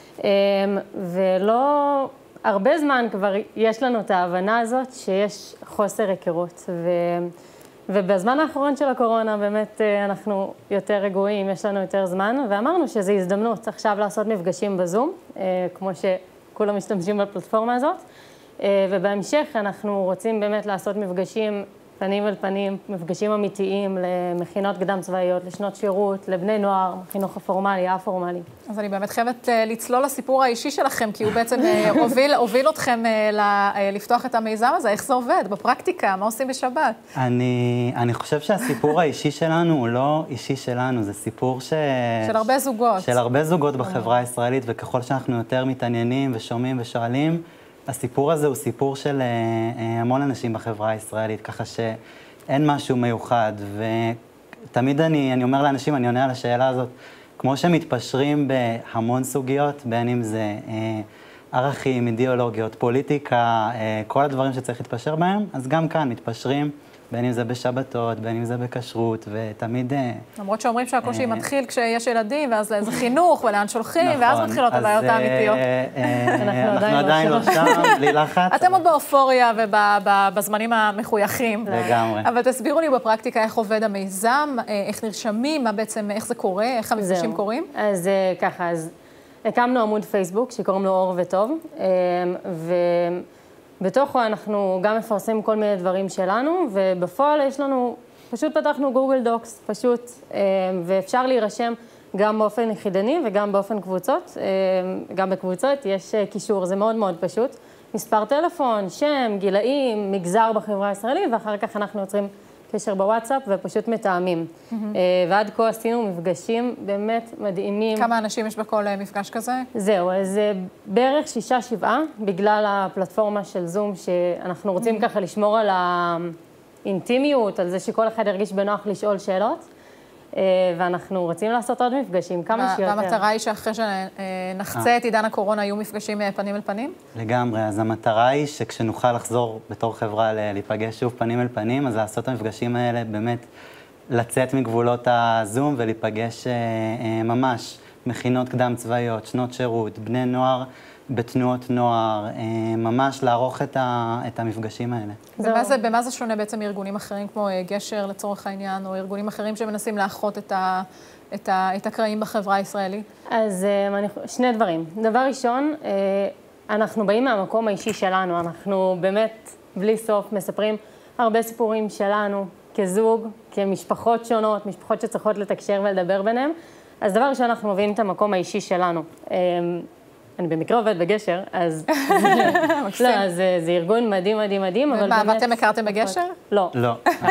ולא הרבה זמן כבר יש לנו את ההבנה הזאת שיש חוסר היכרות. ובזמן האחרון של הקורונה באמת אנחנו יותר רגועים, יש לנו יותר זמן, ואמרנו שזו הזדמנות עכשיו לעשות מפגשים בזום, כמו שכולם משתמשים בפלטפורמה הזאת, ובהמשך אנחנו רוצים באמת לעשות מפגשים פנים אל פנים, מפגשים אמיתיים למכינות קדם צבאיות, לשנות שירות, לבני נוער, חינוך הפורמלי, הפורמלי. אז אני באמת חייבת לצלול לסיפור האישי שלכם, כי הוא בעצם הוביל, הוביל אתכם לפתוח את המיזם הזה. איך זה עובד? בפרקטיקה, מה עושים בשבת? אני, אני חושב שהסיפור האישי שלנו הוא לא אישי שלנו, זה סיפור ש... של הרבה זוגות. של הרבה זוגות בחברה הישראלית, וככל שאנחנו יותר מתעניינים ושומעים ושואלים, הסיפור הזה הוא סיפור של המון אנשים בחברה הישראלית, ככה שאין משהו מיוחד, ותמיד אני, אני אומר לאנשים, אני עונה על השאלה הזאת, כמו שמתפשרים בהמון סוגיות, בין אם זה ערכים, אידיאולוגיות, פוליטיקה, כל הדברים שצריך להתפשר בהם, אז גם כאן מתפשרים, בין אם זה בשבתות, בין אם זה בכשרות, ותמיד... למרות שאומרים שהקושי מתחיל כשיש ילדים, ואז זה חינוך, ולאן שולחים, ואז מתחילות הבעיות האמיתיות. אנחנו עדיין לא שם, בלי לחץ. אתם עוד באופוריה ובזמנים המחויכים. לגמרי. אבל תסבירו לי בפרקטיקה איך עובד המיזם, איך נרשמים, מה בעצם, איך זה קורה, איך המפגשים קורים? אז ככה, אז הקמנו עמוד פייסבוק שקוראים לו אור וטוב, ו... בתוכו אנחנו גם מפרסמים כל מיני דברים שלנו, ובפועל יש לנו, פשוט פתחנו גוגל דוקס, פשוט, ואפשר להירשם גם באופן יחידני וגם באופן קבוצות. גם בקבוצות יש קישור, זה מאוד מאוד פשוט. מספר טלפון, שם, גילאים, מגזר בחברה הישראלית, ואחר כך אנחנו יוצרים קשר בוואטסאפ ופשוט מתאמים. ועד כה עשינו מפגשים באמת מדהימים. כמה אנשים יש בכל מפגש כזה? זהו, אז בערך שישה, שבעה, בגלל הפלטפורמה של זום, שאנחנו רוצים ככה לשמור על האינטימיות, על זה שכל אחד ירגיש בנוח לשאול שאלות, ואנחנו רוצים לעשות עוד מפגשים, כמה שיותר. והמטרה היא שאחרי שנחצה את עידן הקורונה, יהיו מפגשים פנים אל פנים? לגמרי, אז המטרה היא שכשנוכל לחזור בתור חברה להיפגש שוב פנים אל פנים, אז לעשות את המפגשים האלה באמת לצאת מגבולות הזום ולהיפגש ממש מכינות קדם צבאיות, שנות שירות, בני נוער בתנועות נוער, ממש לערוך את, ה, את המפגשים האלה. במה זה, במה זה שונה בעצם מארגונים אחרים, כמו גשר לצורך העניין, או ארגונים אחרים שמנסים לאחות את, ה, את, ה, את הקרעים בחברה הישראלית? אז שני דברים. דבר ראשון, אנחנו באים מהמקום האישי שלנו, אנחנו באמת בלי סוף מספרים הרבה סיפורים שלנו כזוג, כמשפחות שונות, משפחות שצריכות לתקשר ולדבר ביניהם. אז דבר ראשון, אנחנו מביאים את המקום האישי שלנו. אני במקרה עובד בגשר, אז... לא, אז זה ארגון מדהים, מדהים, מדהים, אבל באמת... ואתם הכרתם בגשר? לא. לא.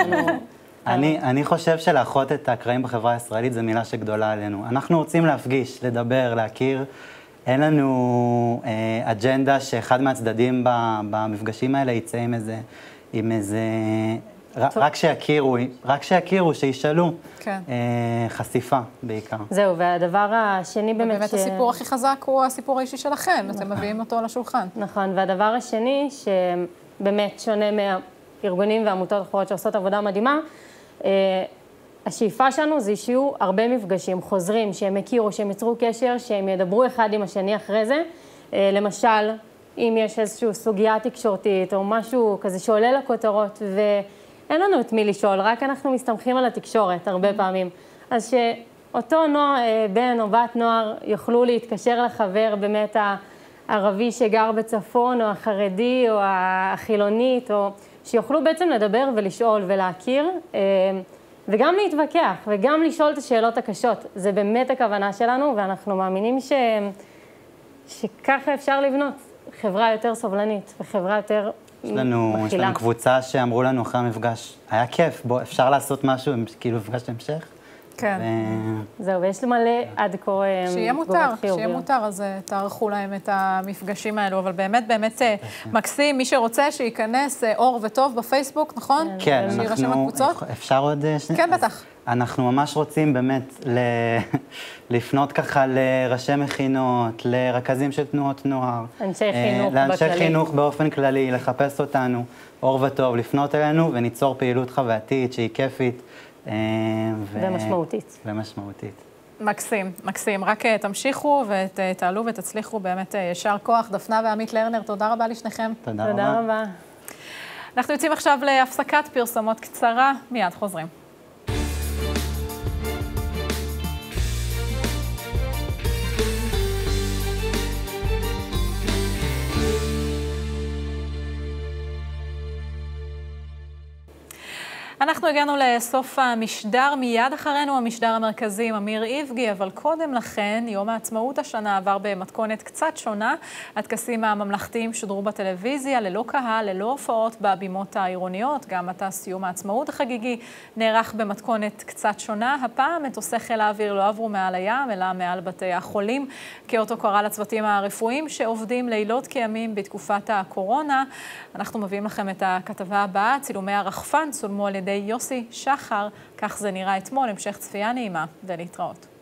אני, אני חושב שלאחות את הקרעים בחברה הישראלית זה מילה שגדולה עלינו. אנחנו רוצים להפגיש, לדבר, להכיר. אין לנו אה, אג'נדה שאחד מהצדדים במפגשים האלה יצא עם איזה... עם איזה רק שיכירו, רק שיכירו, שישאלו. כן. חשיפה בעיקר. זהו, והדבר השני באמת... ובאמת הסיפור הכי חזק הוא הסיפור האישי שלכם, אתם מביאים אותו לשולחן. נכון, והדבר השני שבאמת שונה מהארגונים והעמותות אחרות שעושות עבודה מדהימה, השאיפה שלנו זה שיהיו הרבה מפגשים חוזרים, שהם הכירו, שהם יצרו קשר, שהם ידברו אחד עם השני אחרי זה. למשל, אם יש איזושהי סוגיה תקשורתית או משהו כזה שעולה לכותרות ואין לנו את מי לשאול, רק אנחנו מסתמכים על התקשורת הרבה פעמים. אז אותו נוער, בן או בת נוער יוכלו להתקשר לחבר באמת הערבי שגר בצפון, או החרדי, או החילונית, או שיוכלו בעצם לדבר ולשאול ולהכיר, וגם להתווכח, וגם לשאול את השאלות הקשות. זה באמת הכוונה שלנו, ואנחנו מאמינים ש... שככה אפשר לבנות חברה יותר סובלנית, וחברה יותר יש לנו, מכילה. יש לנו קבוצה שאמרו לנו אחרי המפגש, היה כיף, בוא, אפשר לעשות משהו, כאילו מפגש המשך. כן. ו... זהו, ויש מלא עד כה שיהיה מותר, שיהיה מותר, אז תערכו להם את המפגשים האלו, אבל באמת, באמת מקסים, מי שרוצה שייכנס אור וטוב בפייסבוק, נכון? כן, אנחנו, אפשר עוד... כן, בטח. אנחנו ממש רוצים באמת ל... לפנות ככה לראשי מכינות, לרכזים של תנועות נוער. אנשי חינוך בכללי. לאנשי חינוך באופן כללי, לחפש אותנו, אור וטוב, לפנות אלינו וניצור פעילות חווייתית שהיא כיפית. ו... ומשמעותית. ומשמעותית. מקסים, מקסים. רק תמשיכו ותעלו ותצליחו באמת ישר כוח. דפנה ועמית לרנר, תודה רבה לשניכם. תודה, תודה רבה. רבה. אנחנו יוצאים עכשיו להפסקת פרסומות קצרה, מיד חוזרים. אנחנו הגענו לסוף המשדר, מיד אחרינו המשדר המרכזי עם אמיר איבגי, אבל קודם לכן, יום העצמאות השנה עבר במתכונת קצת שונה. הטקסים הממלכתיים שודרו בטלוויזיה, ללא קהל, ללא הופעות בבימות העירוניות. גם עתה סיום העצמאות החגיגי נערך במתכונת קצת שונה. הפעם מטוסי חיל האוויר לא עברו מעל הים, אלא מעל בתי החולים, כאות הוקרה לצוותים הרפואיים שעובדים לילות כימים בתקופת הקורונה. אנחנו מביאים לכם את הכתבה הבאה, צילומי הרחפן צולמו על ידי יוסי שחר, כך זה נראה אתמול, המשך צפייה נעימה ולהתראות.